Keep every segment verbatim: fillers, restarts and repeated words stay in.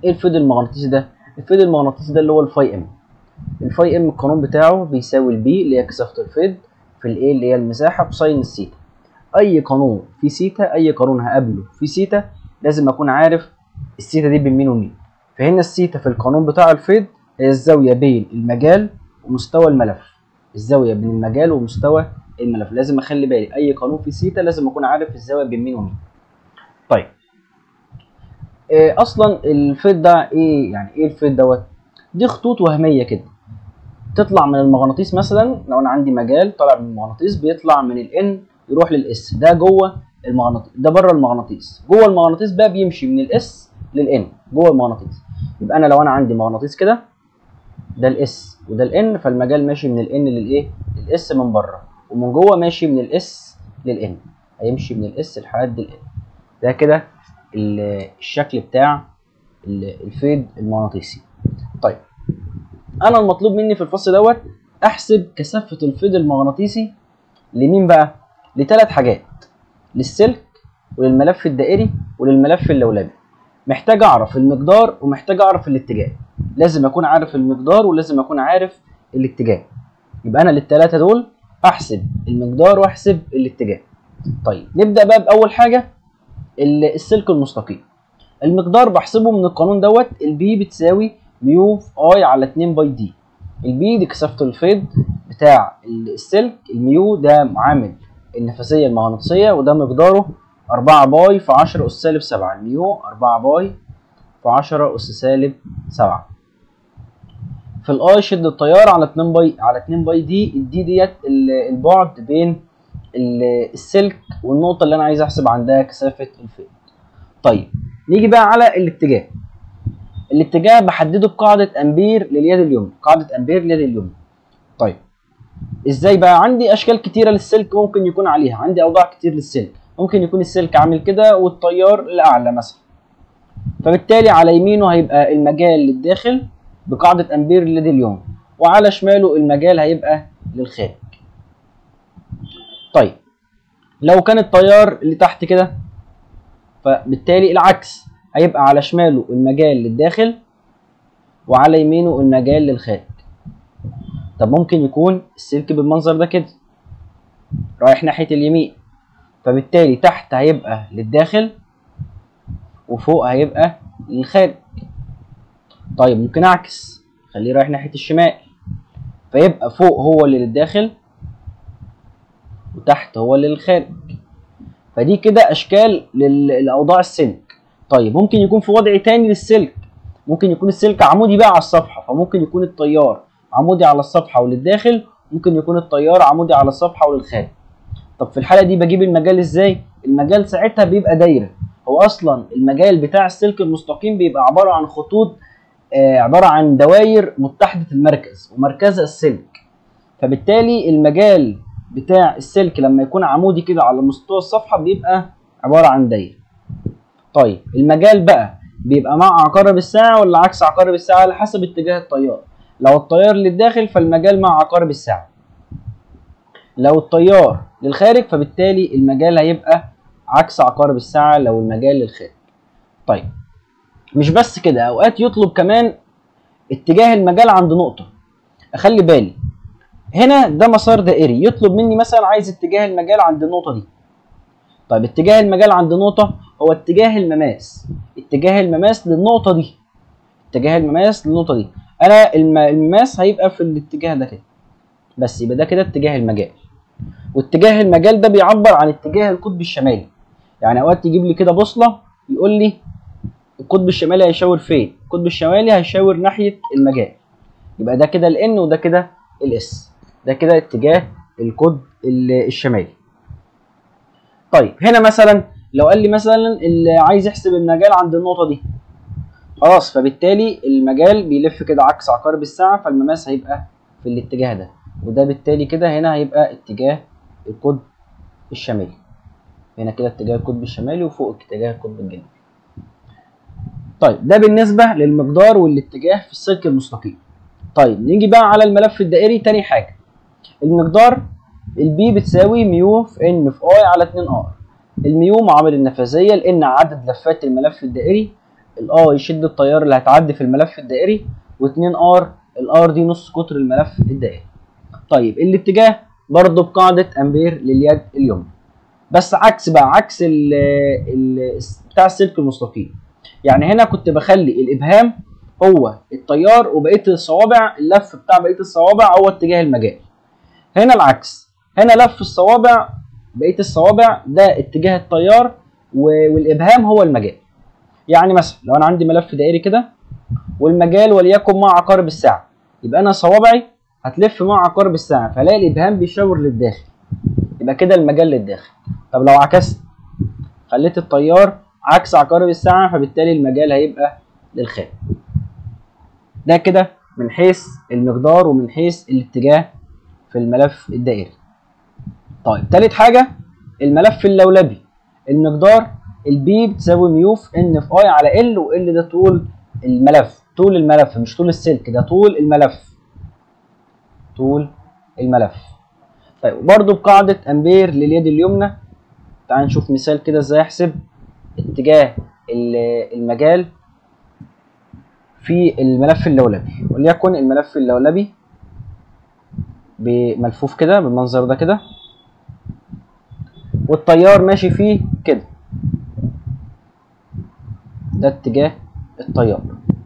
ايه الفيض المغناطيسي ده؟ الفيض المغناطيسي ده اللي هو الفاي ام. الفاي ام القانون بتاعه بيساوي البي اللي هي كثافه الفيض في الايه اللي هي المساحه بساين الثيتا. اي قانون في ثيتا، اي قانون هقابله في ثيتا لازم اكون عارف الثيتا دي بين مين ومين. فهنا الثيتا في القانون بتاع الفيض هي الزاويه بين المجال ومستوى الملف. الزاويه بين المجال ومستوى الملف، لازم اخلي بالي اي قانون في ثيتا لازم اكون عارف الزاويه بين مين ومين. طيب إيه اصلا الفيض ده ايه؟ يعني ايه الفيض دوت؟ دي خطوط وهميه كده تطلع من المغناطيس. مثلا لو انا عندي مجال طالع من المغناطيس بيطلع من الان يروح للاس، ده جوه المغناطيس، ده بره المغناطيس. جوه المغناطيس بقى بيمشي من الاس للان جوه المغناطيس. يبقى انا لو انا عندي مغناطيس كده، ده الاس وده الان، فالمجال ماشي من الان للايه؟ للاس من بره، ومن جوه ماشي من الاس للان، هيمشي من الاس لحد الان. ده كده الشكل بتاع الفيض المغناطيسي. طيب انا المطلوب مني في الفصل دوت احسب كثافه الفيض المغناطيسي لمين بقى؟ لثلاث حاجات، للسلك وللملف الدائري وللملف اللولبي. محتاج اعرف المقدار ومحتاج اعرف الاتجاه. لازم اكون عارف المقدار ولازم اكون عارف الاتجاه. يبقى انا للثلاثه دول احسب المقدار واحسب الاتجاه. طيب نبدا بقى باول حاجه السلك المستقيم. المقدار بحسبه من القانون دوت، البي بتساوي ميو في اي على اتنين باي دي. البي دي كثافه الفيض بتاع السلك، الميو ده معامل النفاذيه المغناطيسيه، وده مقداره أربعة باي في عشرة اس سالب سبعة. الميو أربعة باي في عشرة اس سالب سبعة. في الاي شد التيار على اتنين باي على اتنين باي دي. الدي ديت البعد بين السلك والنقطه اللي انا عايز احسب عندها كثافه الفيض. طيب نيجي بقى على الاتجاه. الاتجاه بحدده بقاعده امبير لليد اليمنى، قاعده امبير لليد اليمنى. طيب ازاي بقى؟ عندي اشكال كتيره للسلك ممكن يكون عليها، عندي اوضاع كتير للسلك. ممكن يكون السلك عامل كده والتيار الاعلى مثلا، فبالتالي على يمينه هيبقى المجال للداخل بقاعده امبير لليد اليمنى، وعلى شماله المجال هيبقى للخارج. طيب لو كان التيار اللي تحت كده، فبالتالي العكس، هيبقى على شماله المجال للداخل وعلى يمينه المجال للخارج. طب ممكن يكون السلك بالمنظر ده كده رايح ناحيه اليمين، فبالتالي تحت هيبقى للداخل وفوق هيبقى للخارج. طيب ممكن اعكس، خليه رايح ناحيه الشمال، فيبقى فوق هو اللي للداخل وتحت هو اللي للخارج. فدي كده اشكال لاوضاع السلك. طيب ممكن يكون في وضع تاني للسلك، ممكن يكون السلك عمودي بقى على الصفحه، فممكن يكون التيار عمودي على الصفحه وللداخل، ممكن يكون التيار عمودي على الصفحه وللخارج. طب في الحاله دي بجيب المجال ازاي؟ المجال ساعتها بيبقى دايره. هو اصلا المجال بتاع السلك المستقيم بيبقى عباره عن خطوط، آه عباره عن دوائر متحده المركز ومركزها السلك. فبالتالي المجال بتاع السلك لما يكون عمودي كده على مستوى الصفحه بيبقى عباره عن دايره. طيب المجال بقى بيبقى مع عقارب الساعه ولا عكس عقارب الساعه؟ على حسب اتجاه التيار. لو التيار للداخل فالمجال مع عقارب الساعه، لو التيار للخارج فبالتالي المجال هيبقى عكس عقارب الساعه لو المجال للخارج. طيب مش بس كده، اوقات يطلب كمان اتجاه المجال عند نقطه. اخلي بالي هنا ده مسار دائري، يطلب مني مثلا عايز اتجاه المجال عند النقطه دي. طيب اتجاه المجال عند نقطه هو اتجاه المماس، اتجاه المماس للنقطه دي، اتجاه المماس للنقطه دي. انا المماس هيبقى في الاتجاه ده كده بس، يبقى ده كده اتجاه المجال. واتجاه المجال ده بيعبر عن اتجاه القطب الشمالي. يعني اوقات يجيب لي كده بوصله يقول لي القطب الشمالي هيشاور فين؟ القطب الشمالي هيشاور ناحيه المجال. يبقى ده كده الان وده كده الاس، ده كده اتجاه القطب الشمالي. طيب هنا مثلا لو قال لي مثلا اللي عايز يحسب المجال عند النقطه دي، خلاص فبالتالي المجال بيلف كده عكس عقارب الساعه، فالمماس هيبقى في الاتجاه ده، وده بالتالي كده هنا هيبقى اتجاه القطب الشمالي. هنا كده اتجاه القطب الشمالي وفوق اتجاه القطب الجنوبي. طيب ده بالنسبه للمقدار والاتجاه في السلك المستقيم. طيب نيجي بقى على الملف الدائري. تاني حاجه المقدار، البي بتساوي ميو في ان في اي على اتنين ار. الميو معامل النفاذيه، لان عدد لفات الملف الدائري، الاي شدة التيار اللي هتعدي في الملف الدائري، واتنين ار الار دي نص قطر الملف الدائري. طيب الاتجاه برضه بقاعدة امبير لليد اليمنى، بس عكس بقى عكس ال ال بتاع السلك المستقيم. يعني هنا كنت بخلي الابهام هو التيار وبقيه الصوابع اللف بتاع بقيه الصوابع هو اتجاه المجال. هنا العكس، هنا لف الصوابع بقيه الصوابع ده اتجاه التيار والابهام هو المجال. يعني مثلا لو انا عندي ملف دائري كده والمجال وليكن مع عقارب الساعه، يبقى انا صوابعي هتلف مع عقارب الساعه، فهلاقي الابهام بيشاور للداخل، يبقى كده المجال للداخل. طب لو عكست خليت التيار عكس عقارب الساعه، فبالتالي المجال هيبقى للخارج. ده كده من حيث المقدار ومن حيث الاتجاه في الملف الدائري. طيب تالت حاجه الملف اللولبي، المقدار البي بتساوي ميو في ان في اي على ال، وال ده طول الملف، طول الملف مش طول السلك، ده طول الملف، طول الملف. طيب برضو بقاعده امبير لليد اليمنى، تعال نشوف مثال كده ازاي احسب اتجاه المجال في الملف اللولبي. وليكن الملف اللولبي بملفوف كده بالمنظر ده كده، والتيار ماشي فيه كده، ده اتجاه التيار.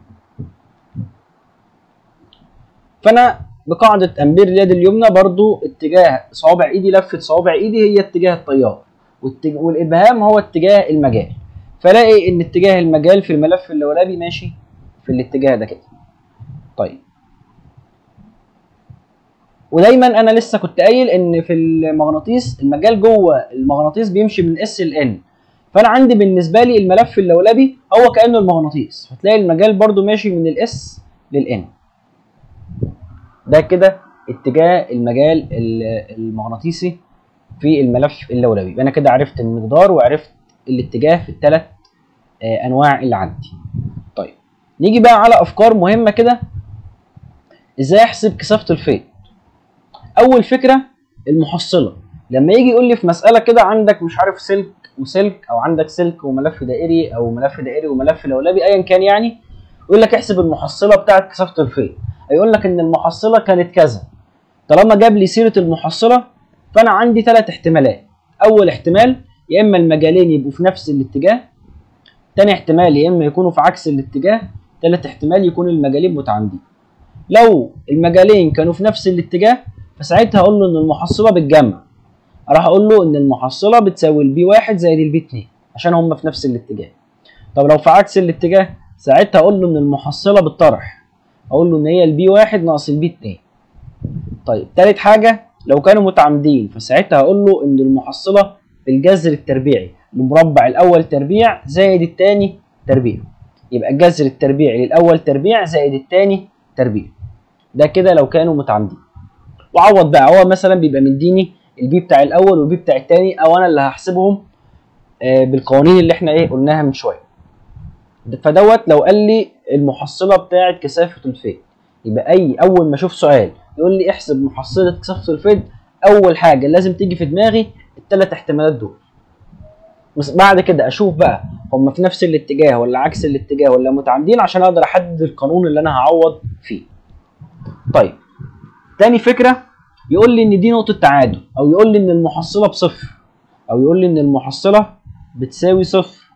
فانا بقاعده امبير اليد اليمنى برضو اتجاه صوابع ايدي، لفه صوابع ايدي هي اتجاه التيار، والابهام هو اتجاه المجال، فلاقي ان اتجاه المجال في الملف اللولبي ماشي في الاتجاه ده كده. طيب ودايما انا لسه كنت قايل ان في المغناطيس المجال جوه المغناطيس بيمشي من اس ل ان، فانا عندي بالنسبه لي الملف اللولبي هو كانه المغناطيس، فتلاقي المجال برضو ماشي من الاس للان. ده كده اتجاه المجال المغناطيسي في الملف اللولبي. يبقى انا كده عرفت المقدار وعرفت الاتجاه في الثلاث انواع اللي عندي. طيب نيجي بقى على افكار مهمه كده ازاي احسب كثافه الفيض. اول فكره المحصله، لما يجي يقول لي في مساله كده عندك مش عارف سلك وسلك، او عندك سلك وملف دائري، او ملف دائري وملف لولبي، ايا كان، يعني يقول لك احسب المحصله بتاعه كثافه الفيض، هيقول لك ان المحصله كانت كذا. طالما جاب لي سيره المحصله فانا عندي ثلاث احتمالات. اول احتمال يا اما المجالين يبقوا في نفس الاتجاه، ثاني احتمال يا اما يكونوا في عكس الاتجاه، ثالث احتمال يكون المجالين متعامدين. لو المجالين كانوا في نفس الاتجاه فساعتها اقول له ان المحصله بتجمع، راح اقول له ان المحصله بتساوي البي واحد زائد البي اتنين عشان هم في نفس الاتجاه. طب لو في عكس الاتجاه ساعتها اقول له ان المحصله بالطرح، اقول له ان هي البي واحد ناقص البي اتنين. طيب تالت حاجه لو كانوا متعامدين فساعتها هقول له ان المحصله بالجذر التربيعي لمربع الاول تربيع زائد الثاني تربيع، يبقى الجذر التربيعي للاول تربيع زائد الثاني تربيع. ده كده لو كانوا متعامدين. وعوض بقى، هو مثلا بيبقى مديني البي بتاع الاول والبي بتاع الثاني، او انا اللي هحسبهم آه بالقوانين اللي احنا ايه قلناها من شويه. فدوت لو قال لي المحصله بتاعه كثافه الفيض، يبقى اي اول ما اشوف سؤال يقول لي احسب محصله كثافه الفيض، اول حاجه لازم تيجي في دماغي الثلاث احتمالات دول. بس بعد كده اشوف بقى هم في نفس الاتجاه ولا عكس الاتجاه ولا متعامدين عشان اقدر احدد القانون اللي انا هعوض فيه. طيب تاني فكره يقول لي ان دي نقطه تعادل، او يقول لي ان المحصله بصفر، او يقول لي ان المحصله بتساوي صفر.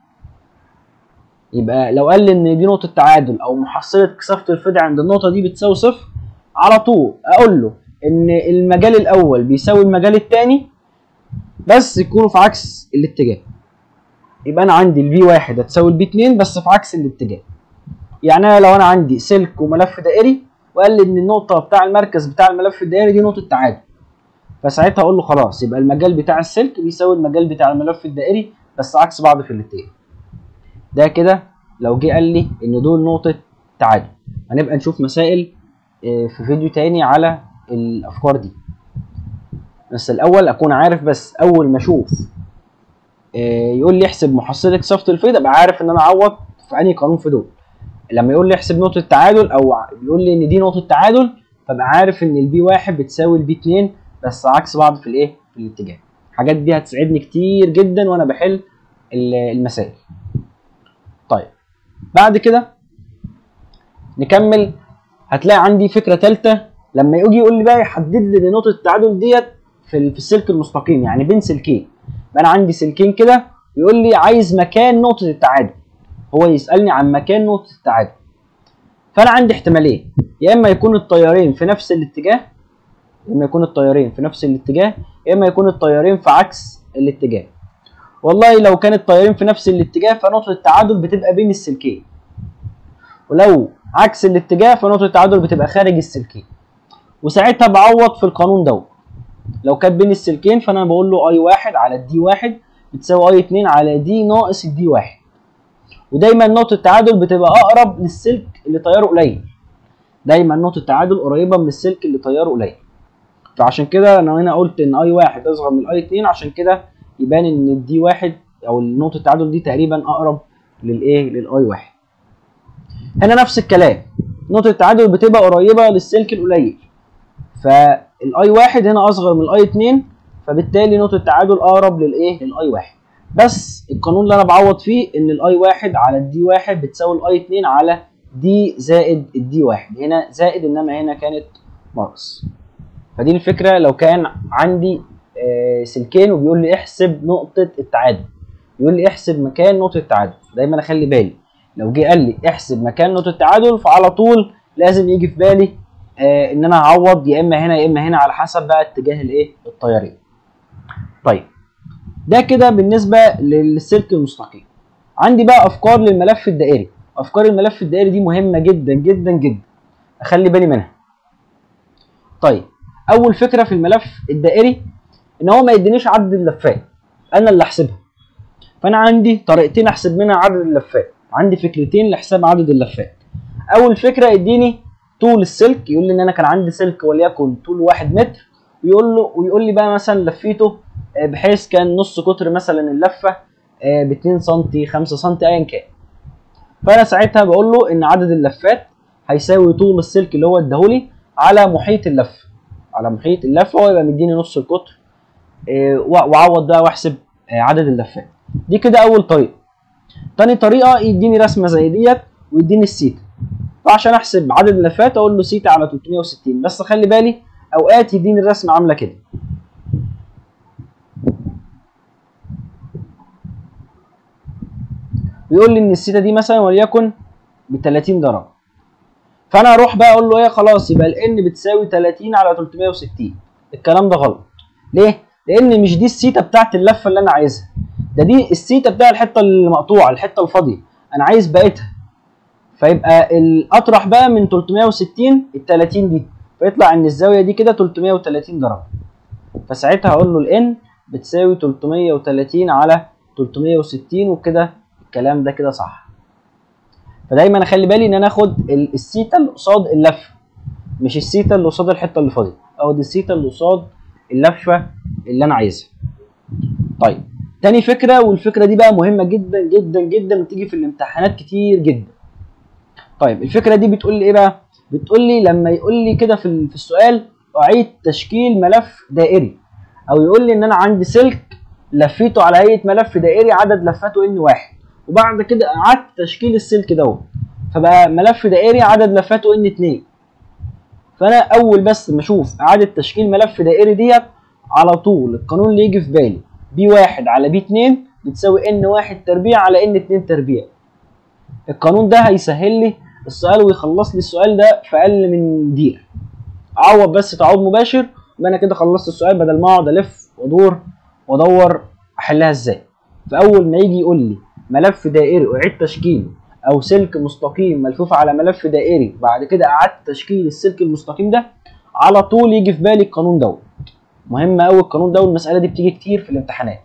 يبقى لو قال لي ان دي نقطه تعادل او محصله كثافه الفيض عند النقطه دي بتساوي صفر، على طول اقول له ان المجال الاول بيساوي المجال الثاني بس يكونوا في عكس الاتجاه. يبقى انا عندي البي واحد هتساوي البي اتنين بس في عكس الاتجاه. يعني انا لو انا عندي سلك وملف دائري وقال لي ان النقطه بتاع المركز بتاع الملف الدائري دي نقطه تعادل، فساعتها اقول له خلاص يبقى المجال بتاع السلك بيساوي المجال بتاع الملف الدائري بس عكس بعض في الاتجاه. ده كده لو جه قال لي ان دول نقطه تعادل. هنبقى نشوف مسائل في فيديو تاني على الافكار دي، بس الاول اكون عارف، بس اول ما اشوف يقول لي احسب محصله كثافه الفيض ابقى عارف ان انا اعوض في انهي قانون في دول. لما يقول لي احسب نقطه تعادل او يقول لي ان دي نقطه تعادل فابقى عارف ان البي واحد بتساوي البي اتنين بس عكس بعض في الايه في الاتجاه. الحاجات دي هتساعدني كتير جدا وانا بحل المسائل. طيب بعد كده نكمل، هتلاقي عندي فكره ثالثه لما يجي يقول لي بقى يحدد لي نقطه التعادل ديت في في السلك المستقيم، يعني بين سلكين. انا عندي سلكين كده يقول لي عايز مكان نقطه التعادل، هو يسالني عن مكان نقطه التعادل. فانا عندي احتمالين، يا اما يكون التيارين في نفس الاتجاه، يا اما يكون التيارين في نفس الاتجاه، يا اما يكون التيارين في عكس الاتجاه. والله لو كان التيارين في نفس الاتجاه فنقطه التعادل بتبقى بين السلكين، ولو عكس الاتجاه فنقطه التعادل بتبقى خارج السلكين. وساعتها بعوض في القانون دوت، لو كانت بين السلكين فانا بقول له اي واحد على الدي واحد بتساوي اي اتنين على دي ناقص الدي واحد. ودايما نقطه التعادل بتبقى اقرب للسلك اللي تياره قليل، دايما نقطه التعادل قريبه من السلك اللي تياره قليل. فعشان كده انا هنا قلت ان اي واحد اصغر من اي اتنين، عشان كده يبان ان الدي واحد او نقطه التعادل دي تقريبا اقرب للايه للاي واحد. هنا نفس الكلام، نقطه التعادل بتبقى قريبه للسلك القليل، فالاي واحد هنا اصغر من الاي اتنين، فبالتالي نقطه التعادل اقرب للايه للاي واحد. بس القانون اللي انا بعوض فيه ان الاي واحد على الدي واحد بتساوي الاي اتنين على دي زائد الدي واحد، هنا زائد انما هنا كانت ناقص. فدي الفكره لو كان عندي آه سلكين وبيقول لي احسب نقطه التعادل، بيقول لي احسب مكان نقطه التعادل، دايما اخلي بالي لو جه قال لي احسب مكان نقطه التعادل فعلى طول لازم يجي في بالي آه ان انا اعوض يا اما هنا يا اما هنا على حسب بقى اتجاه الايه التيارين. طيب ده كده بالنسبه للسلك المستقيم. عندي بقى افكار للملف الدائري. افكار الملف الدائري دي مهمه جدا جدا جدا، اخلي بالي منها. طيب اول فكره في الملف الدائري ان هو ما يدينيش عدد اللفات، انا اللي احسبها. فانا عندي طريقتين احسب منها عدد اللفات، عندي فكرتين لحساب عدد اللفات. اول فكره يديني طول السلك، يقول لي ان انا كان عندي سلك وليكن طول واحد متر، ويقول له ويقول لي بقى مثلا لفيته بحيث كان نص قطر مثلا اللفه ب اتنين سنتي خمسة سنتي ايا كان. فانا ساعتها بقول له ان عدد اللفات هيساوي طول السلك اللي هو اداهولي على محيط اللفه، على محيط اللفه، هو يبقى مديني نص القطر، واعوض بقى واحسب عدد اللفات. دي كده اول طريقه. تاني طريقه يديني رسمه زي ديت ويديني السيتا، فعشان احسب عدد اللفات اقول له سيتا على تلتمية وستين، بس خلي بالي اوقات يديني الرسمه عامله كده، بيقول لي ان السيتا دي مثلا وليكن ب تلاتين درجه، فانا اروح بقى اقول له ايه خلاص يبقى الان بتساوي تلاتين على تلتمية وستين. الكلام ده غلط. ليه؟ لان مش دي السيتا بتاعت اللفه اللي انا عايزها، ده دي السيتا بتاع الحته المقطوعه، الحته الفاضيه، انا عايز بقيتها. فيبقى الاطرح بقى من تلتمية وستين ال تلاتين دي، فيطلع ان الزاويه دي كده تلتمية وتلاتين درجه. فساعتها هقول له الان بتساوي تلتمية وتلاتين على تلتمية وستين، وكده الكلام ده كده صح. فدايما اخلي بالي ان انا اخد السيتا اللي قصاد اللفه، مش السيتا اللي قصاد الحته اللي فاضيه، او دي السيتا اللي قصاد اللفه اللي انا عايزها. طيب تاني فكره، والفكره دي بقى مهمه جدا جدا جدا وتيجي في الامتحانات كتير جدا. طيب الفكره دي بتقول لي ايه بقى؟ بتقول لي لما يقول لي كده في في السؤال اعيد تشكيل ملف دائري، او يقول لي ان انا عندي سلك لفيته على هيئه ملف دائري عدد لفاته ان واحد، وبعد كده اعدت تشكيل السلك دوت فبقى ملف دائري عدد لفاته ان اتنين. فانا اول بس ما اشوف اعاده تشكيل ملف دائري ديت على طول القانون اللي يجي في بالي بي واحد على بي اتنين بتساوي ان واحد تربيع على ان اتنين تربيع. القانون ده هيسهل لي السؤال ويخلص لي السؤال ده في اقل من دقيقه. اعوض بس تعويض مباشر يبقى انا كده خلصت السؤال، بدل ما اقعد الف وادور وادور احلها ازاي. فاول ما يجي يقول لي ملف دائري اعيد تشكيله، او سلك مستقيم ملفوف على ملف دائري وبعد كده اعدت تشكيل السلك المستقيم ده، على طول يجي في بالي القانون دوت. مهم قوي القانون ده، والمساله دي بتيجي كتير في الامتحانات.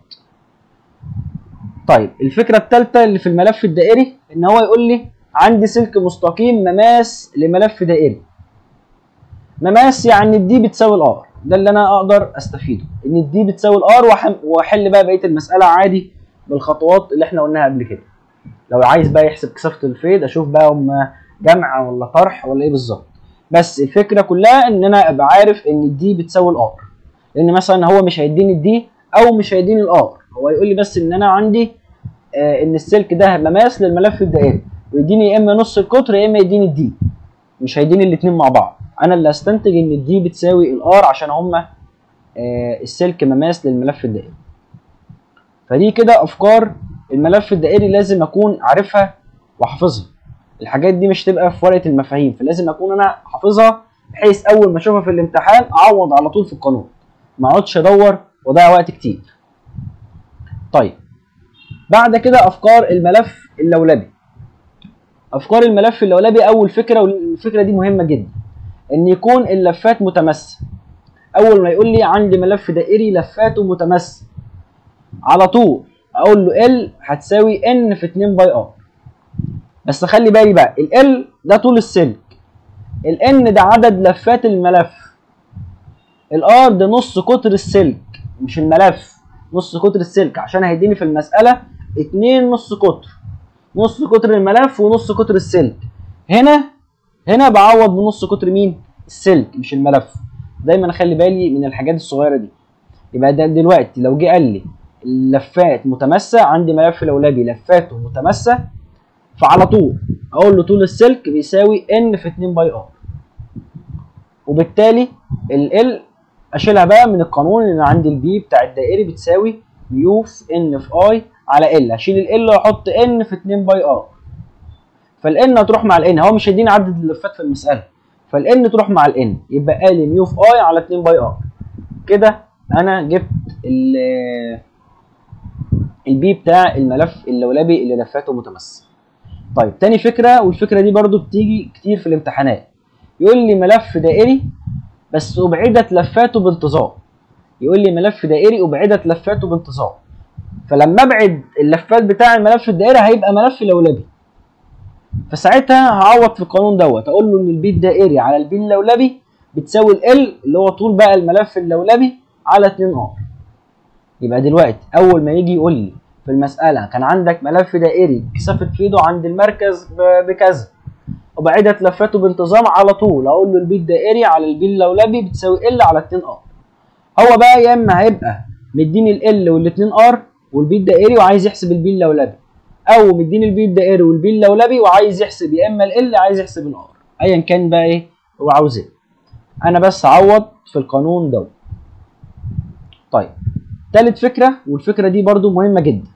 طيب الفكره الثالثه اللي في الملف الدائري ان هو يقول لي عندي سلك مستقيم مماس لملف دائري. مماس يعني الدي بتساوي الار، ده اللي انا اقدر استفيده، ان الدي بتساوي الار واحل بقى بقيه المساله عادي بالخطوات اللي احنا قلناها قبل كده. لو عايز بقى يحسب كثافه الفيض اشوف بقى هم جمع ولا طرح ولا ايه بالظبط، بس الفكره كلها ان انا ابقى عارف ان الدي بتساوي الار، لان مثلا هو مش هيديني الدي او مش هيديني الار، هو يقول لي بس ان انا عندي آه ان السلك ده مماس للملف الدائري، ويديني يا اما نص القطر يا اما يديني الدي، مش هيديني الاثنين مع بعض. انا اللي هستنتج ان الدي بتساوي الار عشان هما آه السلك مماس للملف الدائري. فدي كده افكار الملف الدائري لازم اكون عارفها وحافظها. الحاجات دي مش تبقى في ورقه المفاهيم، فلازم اكون انا حافظها بحيث اول ما اشوفها في الامتحان اعوض على طول في القانون، ما اقعدش ادور واضيع وقت كتير. طيب بعد كده افكار الملف اللولبي. افكار الملف اللولبي اول فكره، والفكره دي مهمه جدا، ان يكون اللفات متماسه. اول ما يقول لي عندي ملف دائري لفاته متماسه، على طول اقول له ال هتساوي ان في اتنين باي ار. بس خلي بالي بقى، ال ده طول السلك، الان ده عدد لفات الملف، الار ده نص قطر السلك مش الملف، نص قطر السلك، عشان هيديني في المساله اتنين نص قطر، نص قطر الملف ونص قطر السلك. هنا هنا بعوض بنص قطر مين؟ السلك مش الملف. دايما اخلي بالي من الحاجات الصغيره دي. يبقى ده دلوقتي لو جه قال لي اللفات متماسه، عندي ملف لولبي لفاته متماسه، فعلى طول اقول له طول السلك بيساوي ان في اتنين باي ار. وبالتالي ال اشيلها بقى من القانون، ان عندي البي بتاع الدائري بتساوي ميو في ان في اي على ال. هشيل ال واحط ان في اتنين باي ار، فالان هتروح مع الان، هو مش هيديني عدد اللفات في المساله، فالان تروح مع الان، يبقى لي ميو في اي على اتنين باي ار. كده انا جبت البي بتاع الملف اللولبي اللي لفاته متماسه. طيب تاني فكره، والفكره دي برضو بتيجي كتير في الامتحانات، يقول لي ملف دائري بس ابعدت لفاته بانتظام. يقول لي ملف دائري ابعدت لفاته بانتظام، فلما ابعد اللفات بتاع الملف الدائري هيبقى ملف لولبي. فساعتها هعوض في القانون دوت، اقول له ان البي الدائري على البي اللولبي بتساوي ال اللي هو طول بقى الملف اللولبي على اتنين ار. يبقى دلوقتي اول ما يجي يقول لي في المساله كان عندك ملف دائري كثافه فيده عند المركز بكذا وبعدت لفاته بانتظام، على طول اقول له البي الدائري على البي اللولبي بتساوي ال على اتنين ار. هو بقى يا اما هيبقى مديني ال والاتنين ار والبي الدائري وعايز يحسب البي اللولبي، او مديني البي الدائري والبي اللولبي وعايز يحسب يا اما ال عايز يحسب الار، ايا كان بقى ايه هو عاوز ايه. انا بس اعوض في القانون دوت. طيب تالت فكره، والفكره دي برضو مهمه جدا،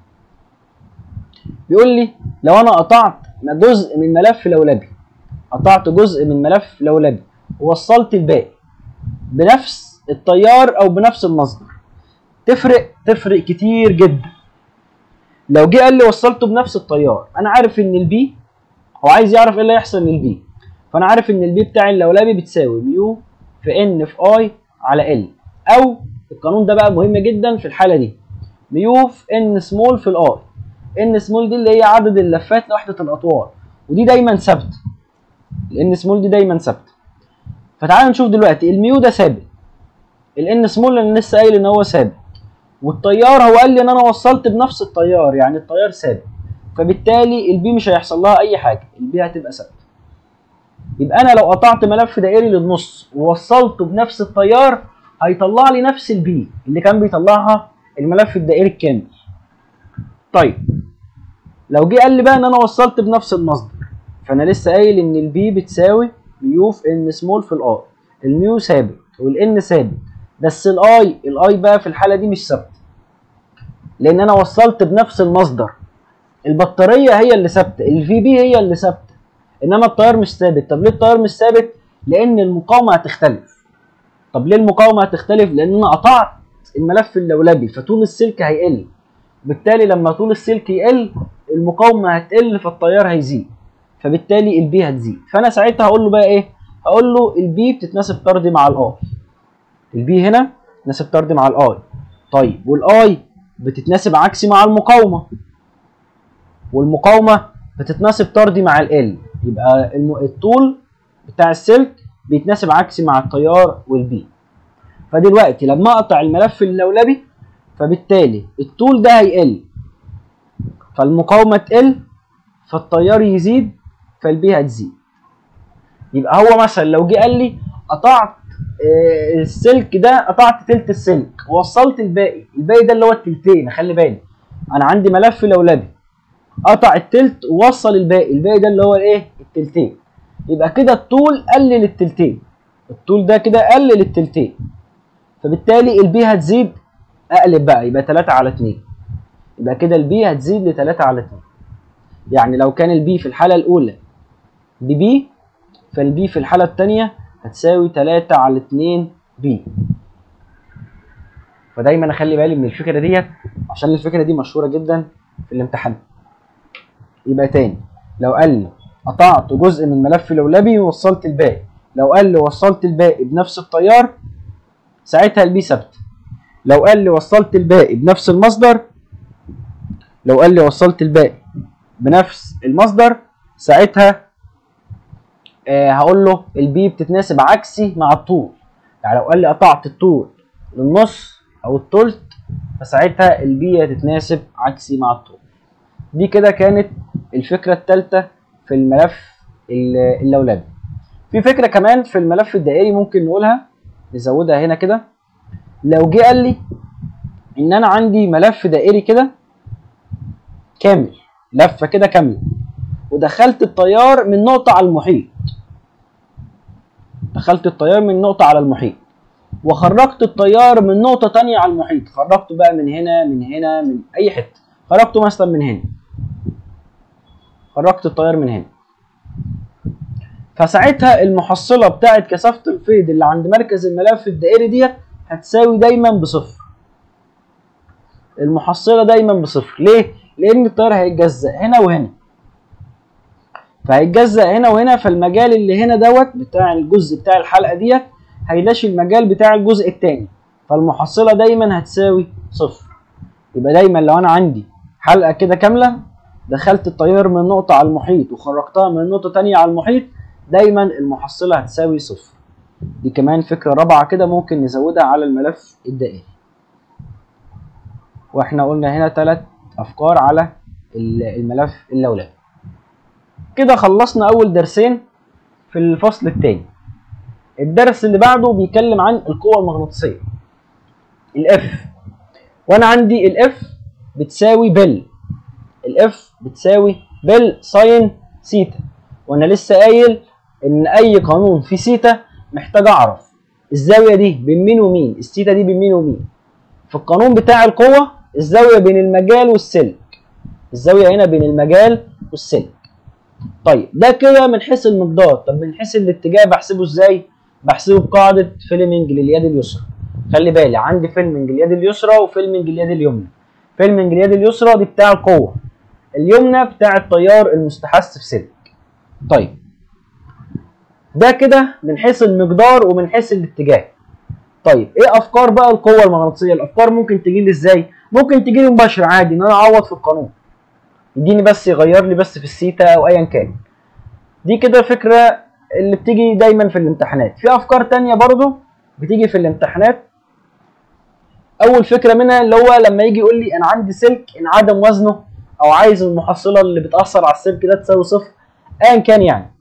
بيقول لي لو انا قطعت جزء من ملف لولبي، قطعت جزء من ملف لولبي ووصلت الباقي بنفس التيار او بنفس المصدر، تفرق تفرق كتير جدا. لو جه قال لي وصلته بنفس التيار، انا عارف ان البي، هو عايز يعرف ايه اللي هيحصل للبي، فانا عارف ان البي بتاع اللولبي بتساوي ميو في ان في اي على ال، او القانون ده بقى مهم جدا في الحاله دي، ميو في ان سمول في الاي. ان سمول دي اللي هي عدد اللفات لوحده الاطوال، ودي دايما ثابته، الان سمول دي دايما ثابته. فتعالى نشوف دلوقتي الميو ده ثابت، الان سمول انا لسه قايل ان هو ثابت، والتيار هو قال لي ان انا وصلت بنفس التيار، يعني التيار ثابت، فبالتالي البي مش هيحصل لها اي حاجه، البي هتبقى ثابته. يبقى انا لو قطعت ملف دائري للنص ووصلته بنفس التيار هيطلع لي نفس البي اللي كان بيطلعها الملف الدائري الكامل. طيب لو جه قال لي بقى ان انا وصلت بنفس المصدر، فانا لسه قايل ان البي بتساوي ميو في ان سمول في الاي، الميو ثابت والان ثابت، بس الاي الاي بقى في الحاله دي مش ثابته، لان انا وصلت بنفس المصدر. البطاريه هي اللي ثابته، الفي بي هي اللي ثابته، انما التيار مش ثابت. طب ليه التيار مش ثابت؟ لان المقاومه هتختلف. طب ليه المقاومه هتختلف؟ لان انا قطعت الملف اللولبي فطول السلك هيقل، بالتالي لما طول السلك يقل المقاومه هتقل فالتيار هيزيد، فبالتالي البي هتزيد. فانا ساعتها هقول له بقى ايه؟ هقول له البي بتتناسب طردي مع الاي، البي هنا بتتناسب طردي مع الاي. طيب والاي بتتناسب عكسي مع المقاومه، والمقاومه بتتناسب طردي مع ال، يبقى الطول بتاع السلك بيتناسب عكسي مع التيار والبي. فدلوقتي لما اقطع الملف اللولبي فبالتالي الطول ده هيقل، فالمقاومه تقل، فالتيار يزيد، فالبي هتزيد. يبقى هو مثلا لو جه قال لي قطعت السلك ده، قطعت تلت السلك ووصلت الباقي، الباقي ده اللي هو التلتين. خلي بالي انا عندي ملف لولبي قطع التلت ووصل الباقي، الباقي ده اللي هو الايه؟ التلتين. يبقى كده الطول قلل التلتين، الطول ده كده قلل التلتين، فبالتالي البي هتزيد. اقلب بقى يبقى تلاتة على اتنين، يبقى كده البي هتزيد ل تلاتة على اتنين. يعني لو كان البي في الحالة الأولى ببي، فالبي في الحالة الثانية هتساوي تلاتة على اتنين بي. فدايما اخلي بالي من الفكرة ديت عشان الفكرة دي مشهورة جدا في الامتحان. يبقى تاني، لو قال لي قطعت جزء من ملف لولبي ووصلت الباقي، لو قال لي وصلت الباقي بنفس التيار ساعتها البي ثابته. لو قال لي وصلت الباقي بنفس المصدر، لو قال لي وصلت الباقي بنفس المصدر ساعتها آه هقول له البي بتتناسب عكسي مع الطول. يعني لو قال لي قطعت الطول للنص او التلت فساعتها البي هتتناسب عكسي مع الطول. دي كده كانت الفكرة الثالثة في الملف اللولبي. في فكرة كمان في الملف الدائري ممكن نقولها، نزودها هنا كده. لو جه قال لي ان انا عندي ملف دائري كده كامل، لفة كده كاملة، ودخلت التيار من نقطة على المحيط، دخلت التيار من نقطة على المحيط وخرجت التيار من نقطة تانية على المحيط، خرجته بقى من هنا من هنا من اي حتة، خرجته مثلا من هنا، خرجت التيار من هنا، فساعتها المحصلة بتاعت كثافة الفيض اللي عند مركز الملف الدائري ديت هتساوي دايما بصفر. المحصلة دايما بصفر. ليه؟ لأن التيار هيتجزأ هنا وهنا، فهيتجزأ هنا وهنا، فالمجال اللي هنا دوت بتاع الجزء بتاع الحلقة ديت هيلاشي المجال بتاع الجزء التاني، فالمحصلة دايما هتساوي صفر. يبقى دايما لو أنا عندي حلقة كده كاملة دخلت التيار من نقطة على المحيط وخرجتها من نقطة تانية على المحيط، دايما المحصلة هتساوي صفر. دي كمان فكرة رابعة كده ممكن نزودها على الملف الدائري. واحنا قلنا هنا ثلاث أفكار على الملف اللولبي. كده خلصنا أول درسين في الفصل الثاني. الدرس اللي بعده بيتكلم عن القوة المغناطيسية الاف، وانا عندي الاف بتساوي بل، الاف بتساوي بل ساين سيتا، وانا لسه قايل ان اي قانون في سيتا محتاج اعرف الزاويه دي بين مين ومين، السيتا دي بين مين ومين. في القانون بتاع القوه الزاويه بين المجال والسلك، الزاويه هنا بين المجال والسلك. طيب ده كده من حيث المقدار. طب من حيث الاتجاه بحسبه ازاي؟ بحسبه بقاعده فيلمنج لليد اليسرى. خلي بالي عندي فيلمنج اليد اليسرى وفيلمنج اليد اليمنى. فيلمنج اليد اليسرى دي بتاع القوه، اليمنى بتاع التيار المستحث في سلك. طيب ده كده من حيث المقدار ومن حيث الاتجاه. طيب ايه افكار بقى القوه المغناطيسيه؟ الافكار ممكن تجي لي ازاي؟ ممكن تجي لي مباشره عادي، ان انا اعوض في القانون يديني بس يغير لي بس في السيتا او ايا كان. دي كده فكره اللي بتيجي دايما في الامتحانات. في افكار تانية برضو بتيجي في الامتحانات. اول فكره منها اللي هو لما يجي يقول لي انا عندي سلك انعدم وزنه، او عايز المحصله اللي بتاثر على السلك ده تساوي صفر ايا كان يعني.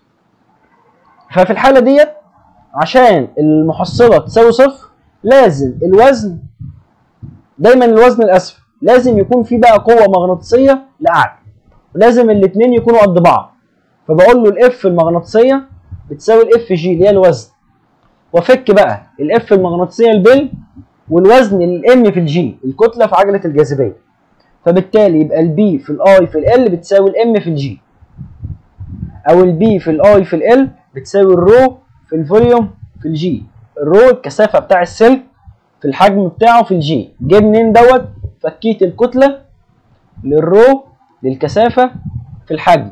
ففي الحاله ديت عشان المحصله تساوي صفر لازم الوزن دايما الوزن الاسفل لازم يكون فيه بقى قوه مغناطيسيه لاعلى، لازم الاثنين يكونوا قد بعض. فبقول له الاف المغناطيسيه بتساوي الاف جي اللي هي الوزن، وافك بقى الاف المغناطيسيه البل والوزن الام في الجي الكتله في عجله الجاذبيه. فبالتالي يبقى البي في الاي في ال بتساوي الام في الجي، او البي في الاي في ال بتساوي الرو في الفوليوم في الجي. الرو الكثافه بتاع السلك في الحجم بتاعه في الجي. جه منين دوت؟ فكيت الكتله للرو للكثافه في الحجم.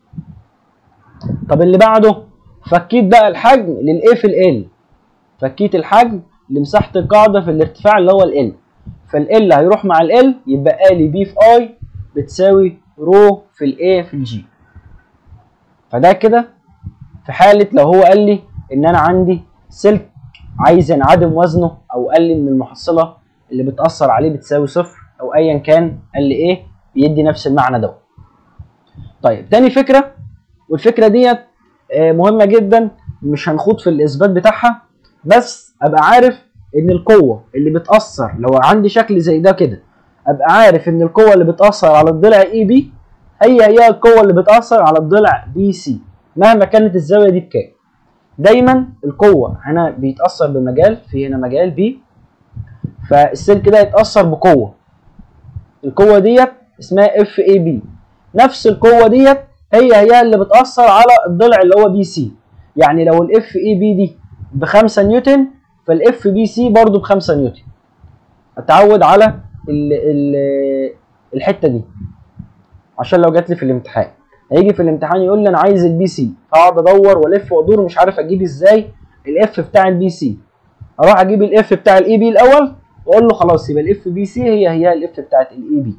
طب اللي بعده فكيت بقى الحجم للاي في ال، فكيت الحجم لمساحه القاعده في الارتفاع اللي هو ال، فال هيروح مع ال يبقى لي بي في اي بتساوي رو في الاي في الجي. فده كده في حاله لو هو قال لي ان انا عندي سلك عايز ينعدم وزنه، او قال لي ان المحصله اللي بتاثر عليه بتساوي صفر او ايا كان قال لي ايه، بيدي نفس المعنى ده. طيب تاني فكره، والفكره ديت مهمه جدا مش هنخوض في الاثبات بتاعها، بس ابقى عارف ان القوه اللي بتاثر لو عندي شكل زي ده كده، ابقى عارف ان القوه اللي بتاثر على الضلع اي بي هي هي القوه اللي بتاثر على الضلع بي سي مهما كانت الزاويه دي بكام. دايما القوه هنا بيتاثر بمجال، في هنا مجال بي، فالسلك ده يتاثر بقوه، القوه ديت اسمها اف اي بي. نفس القوه ديت هي هي اللي بتاثر على الضلع اللي هو بي سي. يعني لو الاف اي بي دي بخمسة نيوتن فالاف بي سي برضه بخمسة نيوتن. اتعود على ال ال الحته دي عشان لو جات لي في الامتحان، هيجي في الامتحان يقول لي انا عايز البي سي، اقعد ادور والف وادور مش عارف اجيب ازاي الاف بتاع البي سي. اروح اجيب الاف بتاع الاي بي الاول واقول له خلاص يبقى الاف بي سي هي هي الاف بتاعت الاي بي.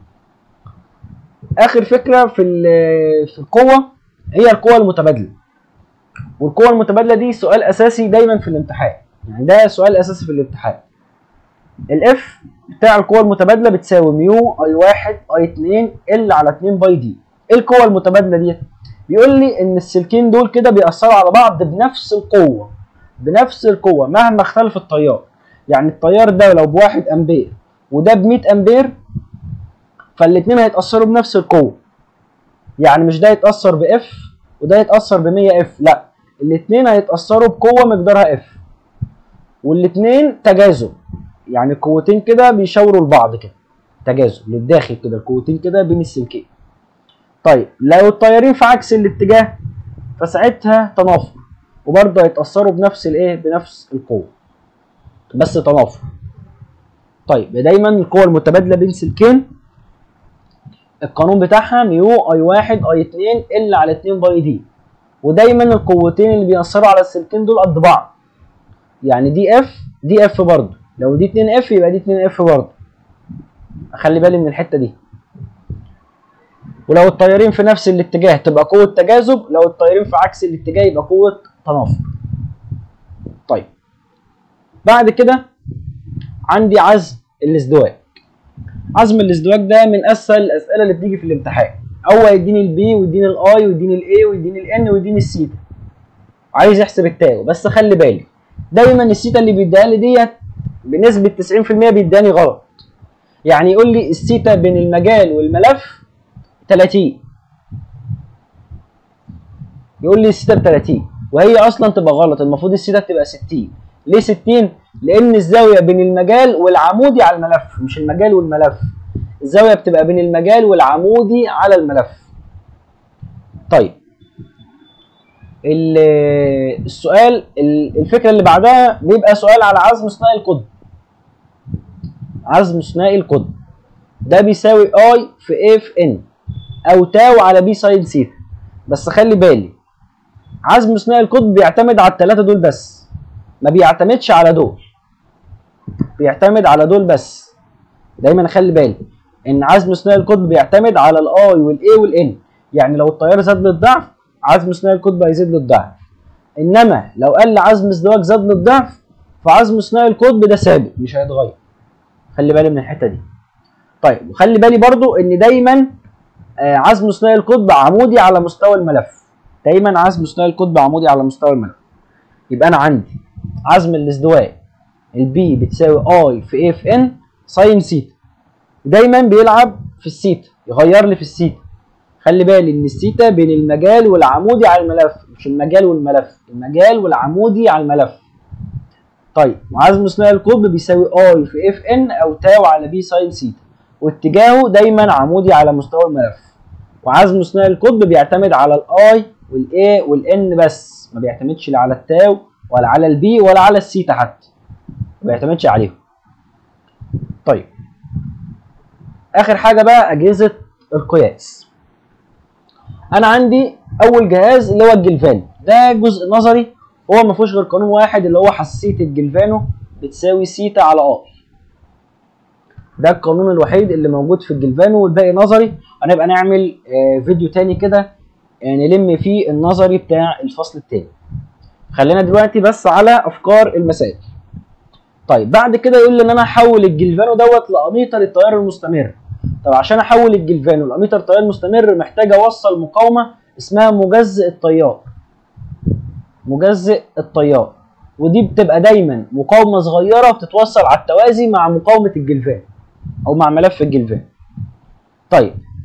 اخر فكره في في القوه هي القوه المتبادله. والقوه المتبادله دي سؤال اساسي دايما في الامتحان، يعني ده سؤال اساسي في الامتحان. الاف بتاع القوه المتبادله بتساوي ميو اي واحد اي اتنين ال على اتنين باي دي. ايه القوه المتبادله دي؟ بيقول لي ان السلكين دول كده بيأثروا على بعض بنفس القوه، بنفس القوه مهما اختلف التيار. يعني التيار ده لو بواحد امبير وده ب مية امبير فالاثنين هيتأثروا بنفس القوه. يعني مش ده يتأثر باف وده يتأثر ب مية اف، لا، الاثنين هيتأثروا بقوه مقدارها اف، والاثنين تجاذب، يعني القوتين كده بيشاوروا لبعض كده، تجاذب للداخل كده، القوتين كده بين السلكين. طيب لو التيارين في عكس الاتجاه فساعتها تنافر، وبرضه هيتأثروا بنفس الايه؟ بنفس القوه بس تنافر. طيب دايما القوه المتبادله بين سلكين القانون بتاعها ميو اي واحد اي اتنين ال على اتنين باي دي، ودايما القوتين اللي بيأثروا على السلكين دول قد بعض. يعني دي اف دي اف برضه، لو دي اتنين اف يبقى دي اتنين اف برضه. اخلي بالي من الحته دي. ولو التيارين في نفس الاتجاه تبقى قوه تجاذب، لو التيارين في عكس الاتجاه يبقى قوه تنافر. طيب بعد كده عندي عزم الازدواج. عزم الازدواج ده من اسهل الاسئله اللي بتيجي في الامتحان. هو يديني البي ويديني الاي ويديني الاي ويديني الان ويديني السيتا، عايز يحسب التاو. بس خلي بالي دايما السيتا اللي بيديها لي ديت بنسبه تسعين في المية بيداني غلط. يعني يقول لي السيتا بين المجال والملف تلاتين، يقول لي السيتا ب تلاتين وهي اصلا تبقى غلط، المفروض السيتا تبقى ستين. ليه ستين؟ لان الزاويه بين المجال والعمودي على الملف، مش المجال والملف، الزاويه بتبقى بين المجال والعمودي على الملف. طيب السؤال الفكره اللي بعدها بيبقى سؤال على عزم ثنائي القطب. عزم ثنائي القطب ده بيساوي اي في اي في ان او تاو على بي ساين سيتا. بس خلي بالي عزم ثنائي القطب بيعتمد على الثلاثه دول بس، ما بيعتمدش على دول، بيعتمد على دول بس. دايما خلي بالي ان عزم ثنائي القطب بيعتمد على الاي والاي والان. يعني لو التيار زاد للضعف عزم ثنائي القطب هيزيد للضعف، انما لو قل عزم ازدواج زاد للضعف فعزم ثنائي القطب ده ثابت مش هيتغير. خلي بالي من الحته دي. طيب وخلي بالي برضو ان دايما عزم ثنائي القطب عمودي على مستوى الملف، دايما عزم ثنائي القطب عمودي على مستوى الملف. يبقى انا عندي عزم الازدواج البي بتساوي اي في اي في ان ساين سيتا، دايما بيلعب في السيتا، يغير لي في السيتا. خلي بالي ان السيتا بين المجال والعمودي على الملف، مش المجال والملف، المجال والعمودي على الملف. طيب وعزم ثنائي القطب بيساوي اي في اي في ان او تاو على بي ساين سيتا، واتجاهه دايما عمودي على مستوى الملف. وعزم ثنائي القطب بيعتمد على الاي والاي والان بس، ما بيعتمدش لا على التاو ولا على البي ولا على السيتا حتى، ما بيعتمدش عليهم. طيب اخر حاجه بقى اجهزه القياس. انا عندي اول جهاز اللي هو الجلفانو، ده جزء نظري، هو ما فيهوش غير قانون واحد اللي هو حساسيه الجلفانو بتساوي سيتا على اي. ده القانون الوحيد اللي موجود في الجلفانو والباقي نظري. هنبقى نعمل آه فيديو تاني كده يعني نلم فيه النظري بتاع الفصل التاني. خلينا دلوقتي بس على افكار المسائل. طيب بعد كده يقول لي ان انا احول الجلفانو دوت لاميتر التيار المستمر. طب عشان احول الجلفانو لاميتر التيار المستمر محتاج اوصل مقاومه اسمها مجزئ التيار. مجزئ التيار، ودي بتبقى دايما مقاومه صغيره بتتوصل على التوازي مع مقاومه الجلفانو او مع ملف الجلفانو. طيب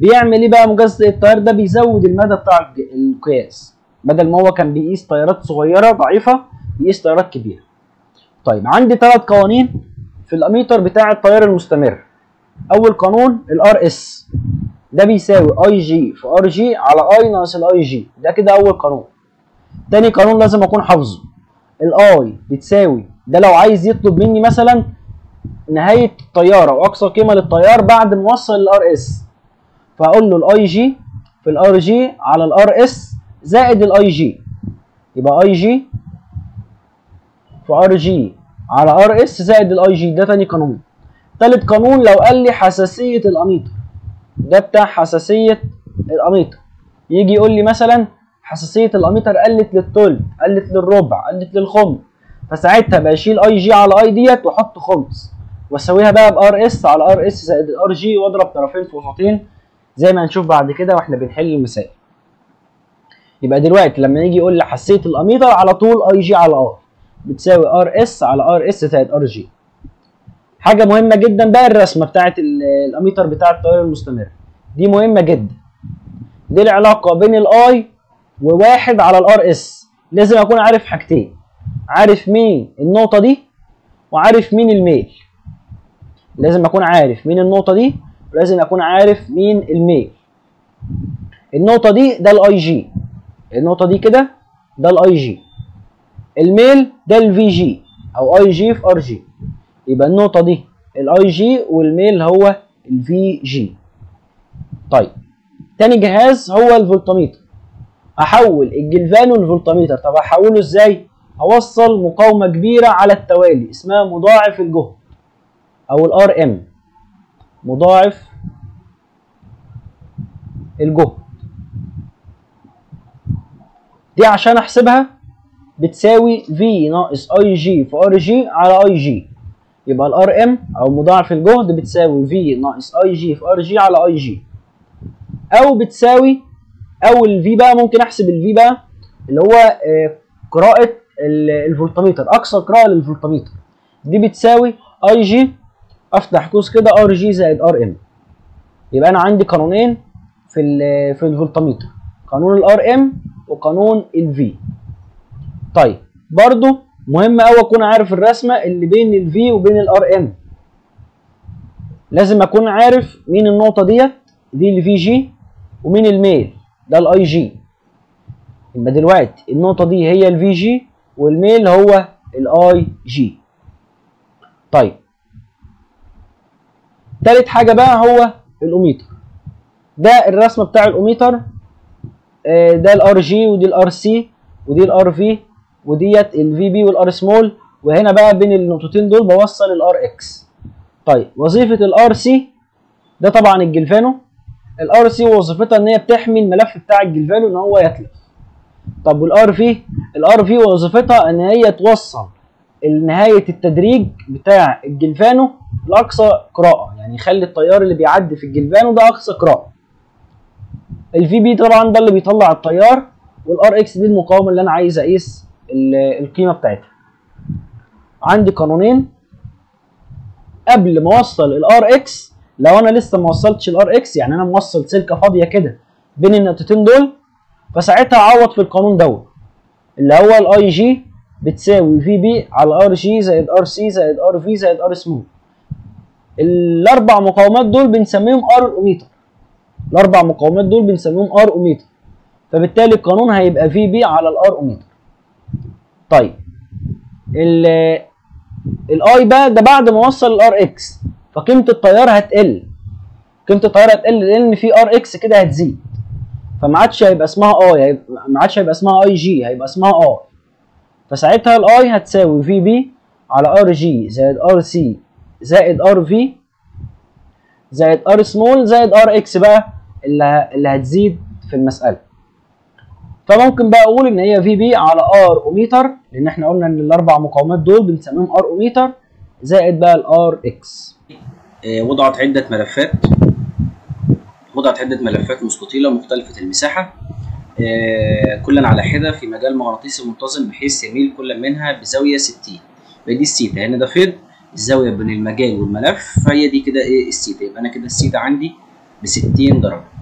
بيعمل ايه بقى مجزء التيار ده؟ بيزود المدى بتاع القياس، بدل ما هو كان بيقيس تيارات صغيره ضعيفه بيقيس تيارات كبيره. طيب عندي ثلاث قوانين في الاميتر بتاع التيار المستمر. اول قانون الار اس، ده بيساوي اي جي في ار جي على اي ناقص الاي جي، ده كده اول قانون. تاني قانون لازم اكون حافظه، الاي بتساوي، ده لو عايز يطلب مني مثلا نهايه التيار او اقصى قيمه للتيار بعد ما اوصل الار اس، فاقول له الاي جي في الار جي على الار اس زائد الاي جي، يبقى اي جي في ار جي على ار اس زائد الاي جي، ده تاني قانون. تالت قانون لو قال لي حساسيه الاميتر، ده بتاع حساسيه الاميتر، يجي يقول لي مثلا حساسيه الاميتر قلت للثلث، قلت للربع، قلت للخمس، فساعتها بشيل اي جي على اي ديت واحط خمس واسويها بقى بار اس على ار اس زائد الار جي واضرب طرفين في وسطين زي ما هنشوف بعد كده واحنا بنحل المسائل. يبقى دلوقتي لما يجي يقول لي حساسيه الاميتر على طول اي جي على ار بتساوي ار اس على ار اس زائد ار جي. حاجه مهمه جدا بقى الرسمه بتاعه الاميتر بتاع التيار المستمر، دي مهمه جدا. دي العلاقه بين الاي وواحد على الار اس، لازم اكون عارف حاجتين، عارف مين النقطه دي وعارف مين الميل. لازم اكون عارف مين النقطه دي ولازم اكون عارف مين الميل. النقطه دي ده الاي جي، النقطه دي كده ده الاي جي، الميل ده الفي جي او اي جي في ار جي، يبقى النقطه دي الاي جي والميل هو الفي جي. طيب تاني جهاز هو الفولتميتر، احول الجلفانو للفولتميتر. طب احوله ازاي؟ اوصل مقاومه كبيره على التوالي اسمها مضاعف الجهد او الار ام، مضاعف الجهد دي عشان احسبها بتساوي في ناقص اي جي في ار جي على اي جي، يبقى الار ام او مضاعف الجهد بتساوي في ناقص اي جي في ار جي على اي جي، او بتساوي، او الفي بقى ممكن احسب الفي بقى اللي هو قراءه الفولتميتر، اقصى قراءه للفولتميتر دي بتساوي اي جي افتح قوس كده ار جي زائد ار ام. يبقى انا عندي قانونين في في الفولتميتر، قانون الار ام وقانون الفي. طيب برضو مهم قوي اكون عارف الرسمه اللي بين الفي وبين الار ام، لازم اكون عارف مين النقطه ديت، دي الفي جي، ومين الميل ده الاي جي. يبقى دلوقتي النقطه دي هي الفي جي والميل هو الاي جي. طيب تالت حاجه بقى هو الاوميتر، ده الرسمه بتاع الاوميتر، ده الار جي ودي الار سي ودي الار في وديت الفي بي والار سمول، وهنا بقى بين النقطتين دول بوصل الار اكس. طيب وظيفه الار سي ده طبعا الجلفانو، الار سي وظيفتها ان هي بتحمي الملف بتاع الجلفانو ان هو يتلف. طب والار في، الار في وظيفتها ان هي توصل نهايه التدريج بتاع الجلفانو لاقصى قراءه، يعني يخلي التيار اللي بيعدي في الجلفانو ده اقصى قراءه. الفي بي طبعا ده اللي بيطلع التيار، والار اكس دي المقاومه اللي انا عايز اقيس القيمه بتاعتها. عندي قانونين قبل ما اوصل الار اكس، لو انا لسه ما وصلتش الار اكس يعني انا موصل سلكه فاضيه كده بين النقطتين دول، فساعتها اعوض في القانون دوت اللي هو الاي جي بتساوي في بي على ار جي زائد ار سي زائد ار في زائد ار سمول. الاربع مقاومات دول بنسميهم ار اوميتر، الاربع مقاومات دول بنسميهم ار اوميتر، فبالتالي القانون هيبقى في بي على الار اوميتر. طيب الاي بقى ده بعد ما اوصل الار اكس، فقيمه التيار هتقل، قيمه التيار هتقل لان في ار اكس كده هتزيد، فما عادش هيبقى اسمها اي، ما عادش هيبقى اسمها اي جي، هيبقى اسمها اي. فساعتها الاي هتساوي في بي على ار جي زائد ار سي زائد ار في زائد ار سمول زائد ار اكس بقى اللي اللي هتزيد في المساله. فممكن بقى اقول ان هي في بي على ار اوميتر، لان احنا قلنا ان الاربع مقاومات دول بنسميهم ار اوميتر، زائد بقى الار اكس. وضعت عده ملفات وضعت عده ملفات مستطيله مختلفه المساحه، كلا على حده في مجال مغناطيسي منتظم بحيث يميل كل منها بزاويه ستين. يبقى دي السيتا، هنا ده فيض، الزاويه بين المجال والملف، فهي دي كده ايه السيتا. يبقى انا كده السيتا عندي ب ستين درجه.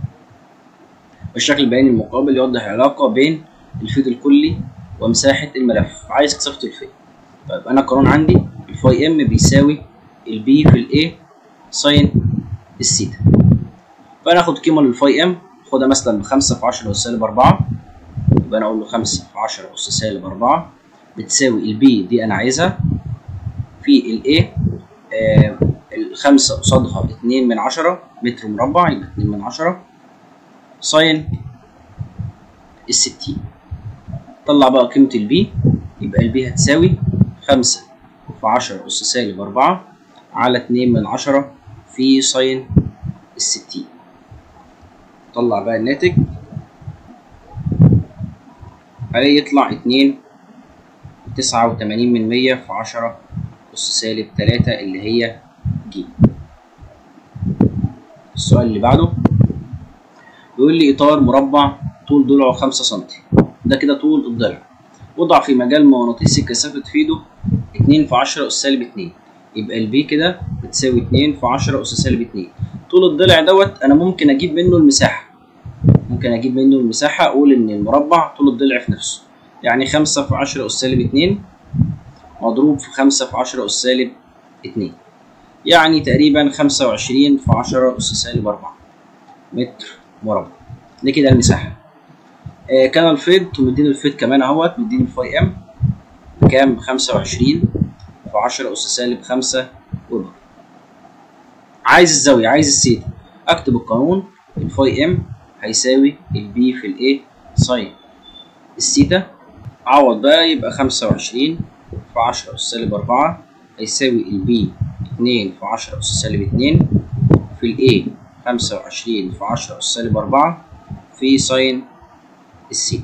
والشكل البياني المقابل يوضح العلاقة بين الفيض الكلي ومساحة الملف. عايز كثافة الفيض. طيب أنا القانون عندي الفاي ام بيساوي البي في الايه ساين الثيتا. فأنا آخد قيمة للفاي ام، خدها مثلا بخمسة في عشرة أس سالب أربعة، يبقى أنا أقول له خمسة في عشرة أس سالب أربعة بتساوي البي دي أنا عايزها في الايه آه الخمسة قصادها اتنين من عشرة متر مربع، يبقى اتنين من عشرة ساين الستين. طلع بقى قيمة البي، يبقى البي هتساوي خمسة في عشرة أس سالب أربعة على اتنين من عشرة في ساين الستين. طلع بقى الناتج عليه يطلع اتنين تسعة وتمانين من مية في عشرة أس سالب تلاتة اللي هي ج. السؤال اللي بعده بيقول لي إطار مربع طول ضلعه خمسة سنتي، ده كده طول الضلع، وضع في مجال مغناطيسي كثافة فيده اتنين في عشرة أس سالب اتنين، يبقى البي كده بتساوي اتنين في عشرة أس سالب اتنين. طول الضلع دوت أنا ممكن أجيب منه المساحة، ممكن أجيب منه المساحة أقول إن المربع طول الضلع في نفسه، يعني خمسة في عشرة أس سالب اتنين مضروب في خمسة في عشرة أس سالب اتنين، يعني تقريبا خمسة وعشرين في عشرة أس سالب أربعة متر مربع. دي كده المساحة. آه كان الفيض ومديني الفيض كمان اهوت، مديني الفاي ام بكام؟ خمسة وعشرين في عشرة أس سالب خمسة وبر. عايز الزاوية، عايز الثيتا، أكتب القانون الفاي ام هيساوي البي في الايه ساين الثيتا. عوض بقى يبقى خمسة وعشرين في عشرة أس سالب أربعة هيساوي البي اتنين في عشرة أس سالب اتنين في الايه خمسة وعشرين في عشرة أس سالب أربعة في ساين الثيتا.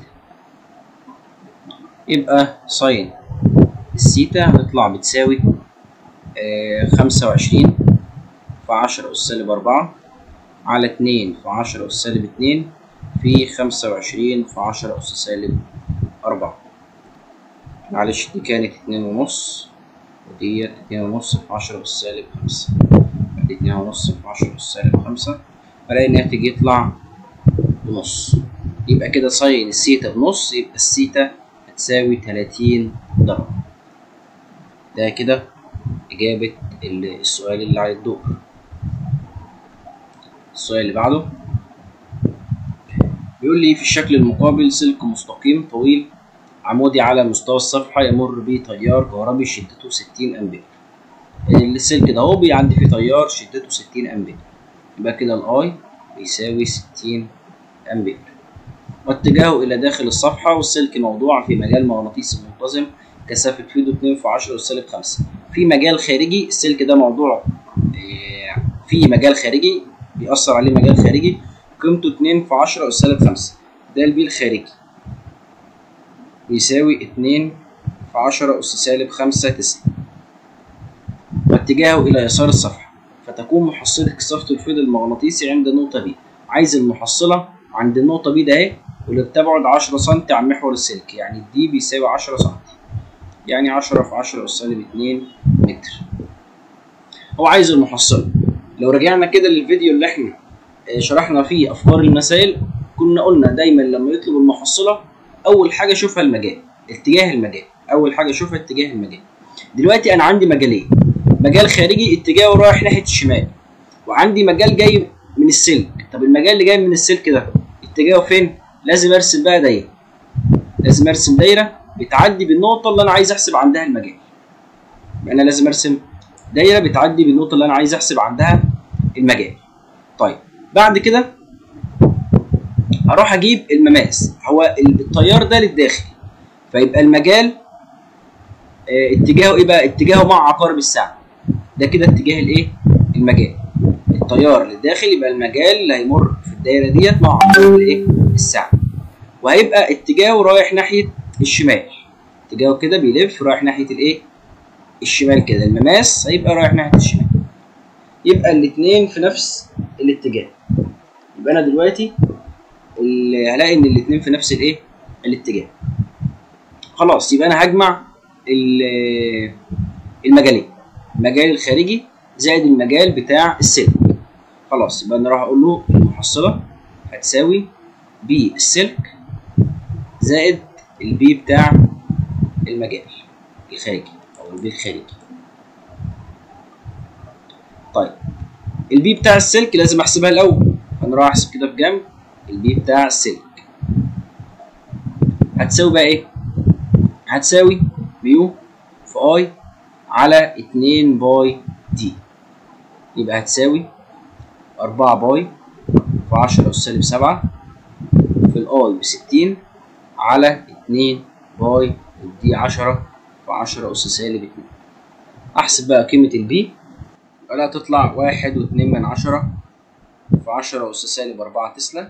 يبقى ساين الثيتا هتطلع بتساوي آه خمسة وعشرين في عشرة أس سالب أربعة على اتنين في عشرة أس سالب اتنين في خمسة وعشرين في عشرة أس سالب أربعة. معلش دي كانت اتنين ونص وديت اتنين ونص في عشرة أس سالب خمسة، دي اتنين ونص في عشرة أس سالب خمسة، ألاقي الناتج يطلع بنص. يبقى كده ساين الثيتا بنص، يبقى الثيتا هتساوي تلاتين درجة. ده كده إجابة السؤال اللي على الدور. السؤال اللي بعده بيقول لي في الشكل المقابل سلك مستقيم طويل عمودي على مستوى الصفحة يمر به تيار كهربي شدته ستين أمبير. السلك ده هو بيعدي فيه تيار شدته ستين أمبير، يبقى كده الأي بيساوي ستين أمبير، واتجاهه إلى داخل الصفحة، والسلك موضوع في مجال مغناطيسي منتظم كثافة فيده اتنين في عشرة أس سالب خمسة. في مجال خارجي، السلك ده موضوع في مجال خارجي بيأثر عليه مجال خارجي قيمته اتنين في عشرة أس سالب خمسة، ده البي الخارجي بيساوي اتنين في عشرة أس سالب خمسة تسعة، واتجاهه إلى يسار الصفحة، فتكون محصلة كثافة الفيض المغناطيسي عند النقطة ب. عايز المحصلة عند النقطة ب ده اهي، واللي بتبعد عشرة سنتي عن محور السلك، يعني الدي بيساوي عشرة سنتي، يعني عشرة في عشرة أس سالب اتنين متر. هو عايز المحصلة. لو رجعنا كده للفيديو اللي احنا شرحنا فيه أفكار المسائل، كنا قلنا دايما لما يطلب المحصلة أول حاجة شوفها المجال، اتجاه المجال، أول حاجة شوفها اتجاه المجال. دلوقتي أنا عندي مجالين، مجال خارجي اتجاهه رايح ناحية الشمال، وعندي مجال جاي من السلك. طب المجال اللي جاي من السلك ده اتجاهه فين؟ لازم ارسم بقى دايره، لازم ارسم دايره بتعدي بالنقطه اللي انا عايز احسب عندها المجال. يبقى انا لازم ارسم دايره بتعدي بالنقطه اللي انا عايز احسب عندها المجال. طيب بعد كده هروح اجيب المماس، هو التيار ده للداخل، فيبقى المجال اه اتجاهه ايه بقى؟ اتجاهه مع عقارب الساعه، ده كده اتجاه الايه؟ المجال. التيار للداخل يبقى المجال اللي هيمر في الدايره ديت مع عقارب الايه؟ الساعه، وهيبقى اتجاهه رايح ناحيه الشمال، اتجاهه كده بيلف رايح ناحيه الايه؟ الشمال كده، المماس هيبقى رايح ناحيه الشمال، يبقى الاثنين في نفس الاتجاه. يبقى انا دلوقتي هلاقي ان الاثنين في نفس الايه؟ الاتجاه. خلاص يبقى انا هجمع المجالين، المجال الخارجي زائد المجال بتاع السلك. خلاص يبقى انا راح اقول له المحصله هتساوي بي السلك زائد البي بتاع المجال الخارجي او البي الخارجي. طيب البي بتاع السلك لازم احسبها الاول، انا راح احسب كده في جنب البي بتاع السلك. هتساوي بقى ايه؟ هتساوي ميو في اي على اتنين باي دي، يبقى هتساوي أربعة باي في عشرة أس سالب سبعة في الاي بستين على اتنين باي دي عشرة في عشرة أس سالب اتنين. احسب بقى قيمة البي، ولا تطلع واحد واتنين من عشرة في عشرة أس سالب أربعة تسلا.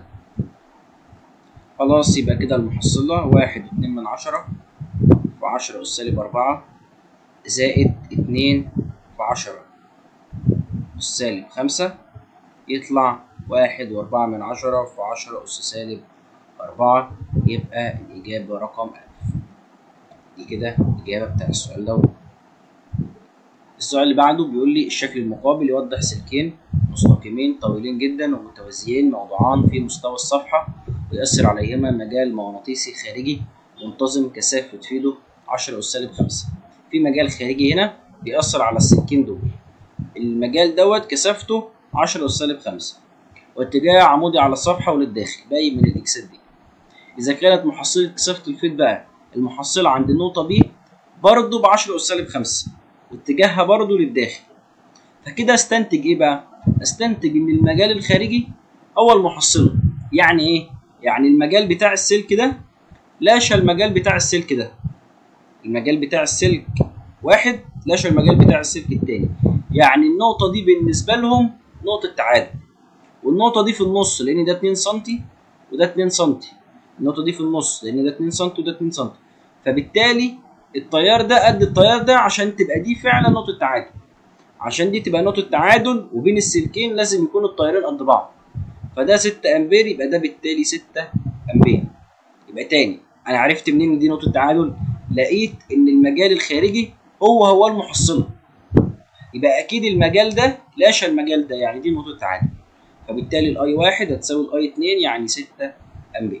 خلاص يبقى كده المحصلة واحد واتنين من عشرة في عشرة أس سالب أربعة زائد اتنين في عشرة أس سالب خمسة، يطلع واحد وأربعة من عشرة في عشرة أس سالب أربعة، يبقى الإجابة رقم ألف. دي كده الإجابة بتاع السؤال ده. السؤال اللي بعده بيقول لي الشكل المقابل يوضح سلكين مستقيمين طويلين جدا ومتوازيين موضوعان في مستوى الصفحة ويؤثر عليهما مجال مغناطيسي خارجي منتظم كثافة فيدو عشرة أس سالب خمسة. في مجال خارجي هنا بيأثر على السلكين دول، المجال دوت كثافته عشرة أس سالب خمسة واتجاه عمودي على الصفحة وللداخل باقي من الإكسات دي. إذا كانت محصلة كثافة الفيد بقى المحصلة عند النقطة ب برضه ب عشرة أس سالب خمسة واتجاهها برضه للداخل، فكده استنتج ايه بقى؟ استنتج ان المجال الخارجي هو المحصله. يعني ايه؟ يعني المجال بتاع السلك ده لاشى المجال بتاع السلك ده، المجال بتاع السلك واحد لاشى المجال بتاع السلك التاني، يعني النقطه دي بالنسبه لهم نقطه تعادل، والنقطه دي في النص لان ده اتنين سنتي وده اتنين سنتي، النقطه دي في النص لان ده اتنين سنتي وده اتنين سنتي، فبالتالي التيار ده قد التيار ده عشان تبقى دي فعلا نقطه تعادل. عشان دي تبقى نقطة تعادل وبين السلكين لازم يكون التيارين قد بعض، فده ستة امبير يبقى ده بالتالي ستة امبير. يبقى تاني انا عرفت منين ان دي نقطة تعادل؟ لقيت ان المجال الخارجي هو هو المحصلة، يبقى اكيد المجال ده لاشى المجال ده، يعني دي نقطة تعادل، فبالتالي الاي واحد هتساوي الاي اتنين يعني ستة امبير.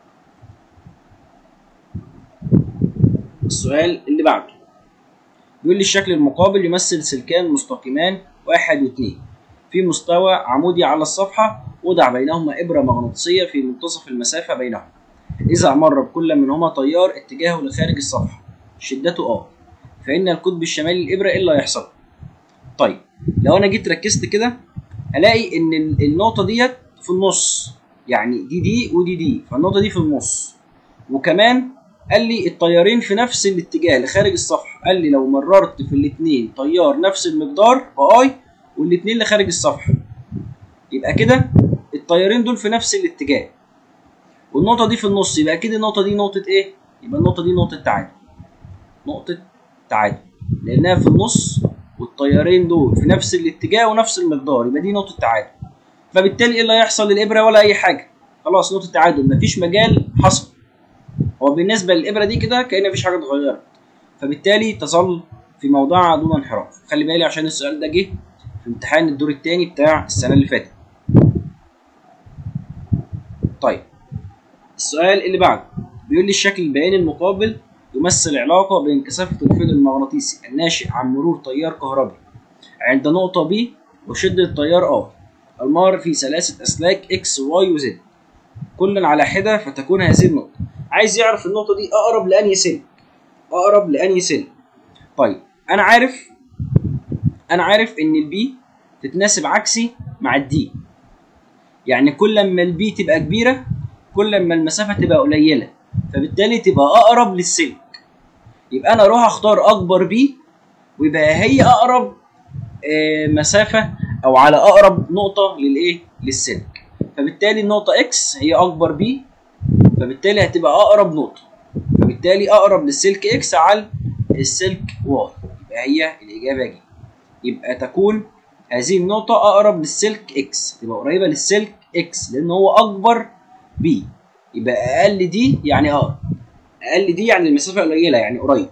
السؤال اللي بعده بيقول لي الشكل المقابل يمثل سلكان مستقيمان واحد واثنين في مستوى عمودي على الصفحة وضع بينهما إبرة مغناطيسية في منتصف المسافة بينهما. إذا مر بكل منهما تيار اتجاهه لخارج الصفحة شدته آر، فإن القطب الشمالي للإبرة إيه اللي هيحصل؟ طيب لو أنا جيت ركزت كده ألاقي إن النقطة ديت في النص، يعني دي دي ودي دي، فالنقطة دي في النص، وكمان قال لي التيارين في نفس الاتجاه لخارج الصفحة، قال لي لو مررت في الاثنين تيار نفس المقدار باي والاثنين لخارج الصفحة يبقى كده التيارين دول في نفس الاتجاه، والنقطة دي في النص، يبقى اكيد النقطة دي نقطة ايه؟ يبقى النقطة دي نقطة تعادل، نقطة تعادل لأنها في النص والتيارين دول في نفس الاتجاه ونفس المقدار، يبقى دي نقطة تعادل، فبالتالي ايه اللي هيحصل للإبرة؟ ولا أي حاجة، خلاص نقطة تعادل مفيش مجال حصل. هو بالنسبه للابره دي كده كأن مفيش حاجه اتغيرت، فبالتالي تظل في موضعها دون انحراف. خلي بالي عشان السؤال ده جه في امتحان الدور الثاني بتاع السنه اللي فاتت. طيب السؤال اللي بعده بيقول لي الشكل البياني المقابل يمثل علاقه بين كثافه الفيض المغناطيسي الناشئ عن مرور تيار كهربي عند نقطه ب وشده التيار ار المار في ثلاثه اسلاك اكس واي وزد كل على حده، فتكون هذه النقطه. عايز يعرف النقطة دي أقرب لأنهي سلك؟ أقرب لأنهي سلك؟ طيب أنا عارف أنا عارف إن البي تتناسب عكسي مع الدي، يعني كل ما البي تبقى كبيرة كل ما المسافة تبقى قليلة، فبالتالي تبقى أقرب للسلك. يبقى أنا أروح أختار أكبر بي ويبقى هي أقرب آه مسافة أو على أقرب نقطة للإيه؟ للسلك، فبالتالي النقطة إكس هي أكبر بي، فبالتالي هتبقى اقرب نقطه، فبالتالي اقرب للسلك اكس على السلك واي، يبقى هي الاجابه دي. يبقى تكون هذه النقطه اقرب للسلك اكس، تبقى قريبه للسلك اكس لان هو اكبر بي، يبقى اقل دي يعني اقرب، اقل دي يعني المسافه قليله يعني قريب.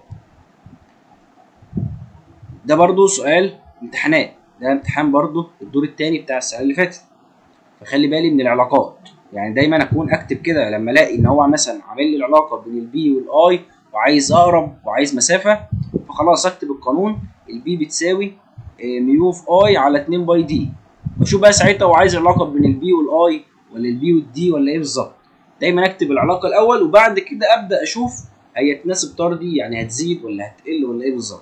ده برضو سؤال امتحانات، ده امتحان برضو الدور الثاني بتاع السنه اللي فاتت، فخلي بالي من العلاقات. يعني دايما اكون اكتب كده لما الاقي ان هو مثلا عامل لي العلاقه بين البي والاي وعايز اقرب وعايز مسافه، فخلاص اكتب القانون البي بتساوي ميو في اي على اتنين باي دي، واشوف بقى ساعتها هو عايز العلاقه بين البي والاي ولا البي والدي ولا ايه بالظبط. دايما اكتب العلاقه الاول وبعد كده ابدا اشوف هي تناسب طردي، يعني هتزيد ولا هتقل ولا ايه بالظبط.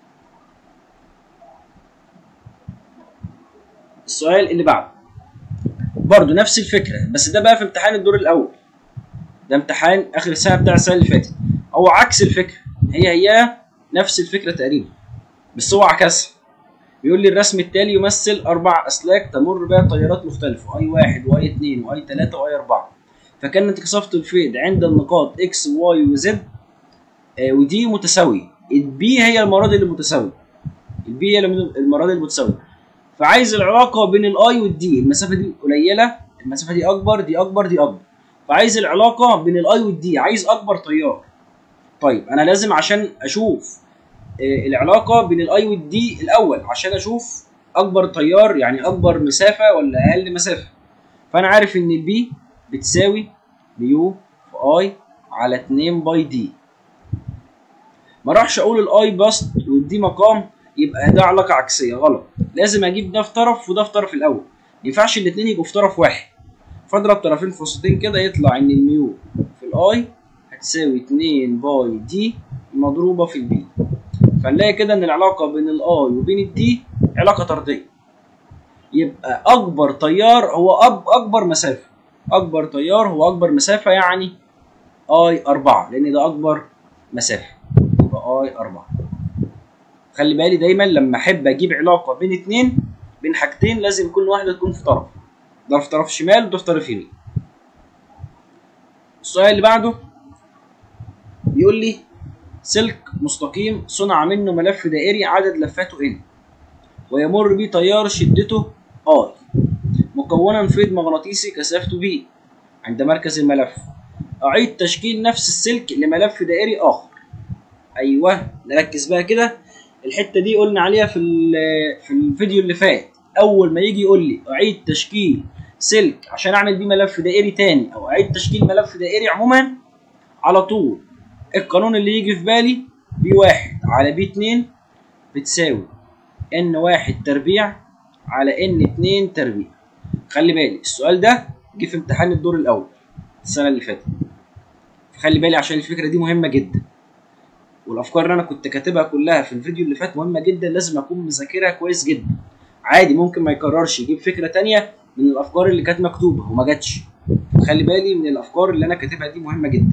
السؤال اللي بعده برضه نفس الفكره، بس ده بقى في امتحان الدور الاول، ده امتحان اخر السنه بتاع السنه اللي فاتت، هو عكس الفكره، هي هي نفس الفكره تقريبا بس هو عكسها. بيقول لي الرسم التالي يمثل اربع اسلاك تمر بها تيارات مختلفه اي واحد واي اتنين واي تلاته واي اربعه، فكانت كثافه الفيض عند النقاط اكس وواي وزد آه ودي متساويه. البي هي المره دي اللي متساويه، البي هي المره دي المتساويه، فعايز العلاقه بين الاي والدي، المسافه دي قليله، المسافه دي اكبر، دي اكبر، دي اكبر، فعايز العلاقه بين الاي والدي، عايز اكبر تيار. طيب انا لازم عشان اشوف آه العلاقه بين الاي والدي الاول عشان اشوف اكبر تيار يعني اكبر مسافه ولا اقل مسافه، فانا عارف ان البي بتساوي ميو في اي على اتنين باي دي. ما راحش اقول الاي بسط والدي مقام يبقى ده علاقه عكسيه، غلط، لازم اجيب ده في طرف وده في طرف الاول، ما ينفعش الاثنين يبقوا في طرف واحد، فاضرب طرفين في وسطين كده يطلع ان الميو في الاي هتساوي اتنين باي دي مضروبه في البي، فنلاقي كده ان العلاقه بين الاي وبين الدي علاقه طرديه، يبقى اكبر تيار هو أب اكبر مسافه، اكبر تيار هو اكبر مسافه يعني اي اربعه، لان ده اكبر مسافه يبقى اي اربعه. خلي بالي دايما لما احب اجيب علاقه بين اتنين بين حاجتين لازم كل واحده تكون في طرف، ده في طرف شمال وده في طرف يمين. السؤال اللي بعده بيقول لي سلك مستقيم صنع منه ملف دائري عدد لفاته n ويمر بيه تيار شدته I مكونا فيض مغناطيسي كثافته B عند مركز الملف. أعيد تشكيل نفس السلك لملف دائري آخر. أيوه نركز بقى كده، الحتة دي قلنا عليها في في الفيديو اللي فات، أول ما يجي يقول لي أعيد تشكيل سلك عشان أعمل بيه ملف دائري تاني أو أعيد تشكيل ملف دائري عموما، على طول القانون اللي يجي في بالي بي واحد على بي اتنين بتساوي ان واحد تربيع على ان اتنين تربيع. خلي بالي السؤال ده جه في امتحان الدور الاول السنه اللي فاتت، خلي بالي عشان الفكره دي مهمه جدا، والافكار اللي انا كنت كاتبها كلها في الفيديو اللي فات مهمه جدا، لازم اكون مذاكرها كويس جدا. عادي ممكن ما يكررش، يجيب فكره تانية من الافكار اللي كانت مكتوبه وما جاتش، خلي بالي من الافكار اللي انا كاتبها دي مهمه جدا.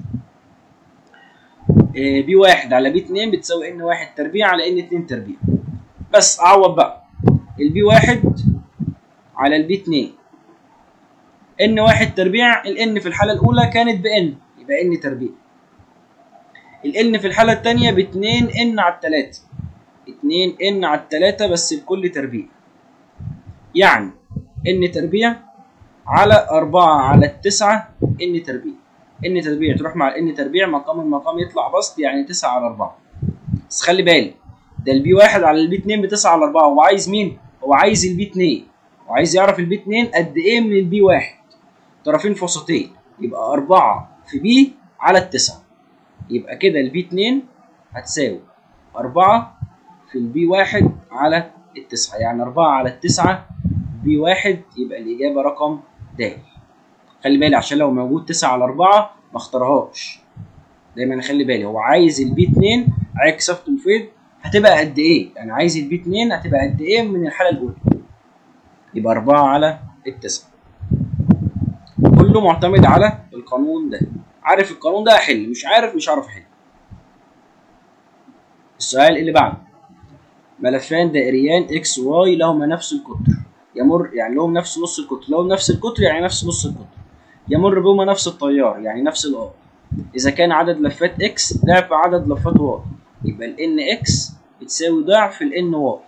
بي واحد على بي اتنين بتساوي ان واحد تربيع على ان اتنين تربيع. بس اعوض بقى البي واحد على البي اتنين، ان واحد تربيع، الان في الحاله الاولى كانت بان يبقى ان تربيع، الان في الحاله الثانيه ب اتنين ان على التلاته، اتنين ان على التلاته بس الكل تربيع، يعني ان تربيع على اربعه على التسعه ان تربيع، ان تربيع تروح مع الان تربيع، مقام المقام يطلع بسط يعني تسعه على اربعه. بس خلي بالي ده البي واحد على البي اتنين ب تسعه على اربعه، هو عايز مين؟ هو عايز البي اتنين، وعايز يعرف البي اتنين قد ايه من البي واحد، طرفين في وسطين، يبقى اربعه في بي على التسعه، يبقى كده البي اتنين هتساوي اربعه في البي واحد على التسعه، يعني اربعه على التسعه بي واحد، يبقى الاجابه رقم د. خلي بالي عشان لو موجود تسعه على اربعه ما اختارهاش، دايما خلي بالي هو عايز البي اتنين عايز كثافته الفيض هتبقى قد ايه، يعني عايز البي اتنين هتبقى قد ايه من الحاله الاولى، يبقى اربعه على التسعه. كله معتمد على القانون ده، عارف القانون ده احل، مش عارف مش هعرف احل. السؤال اللي بعده ملفان دائريان اكس واي لهما نفس القطر يمر، يعني لهم نفس نص القطر، لهم نفس القطر يعني نفس نص القطر، يمر بهما نفس التيار يعني نفس الار. اذا كان عدد لفات اكس ضعف عدد لفات واي، يبقى الان اكس بتساوي ضعف الان واي.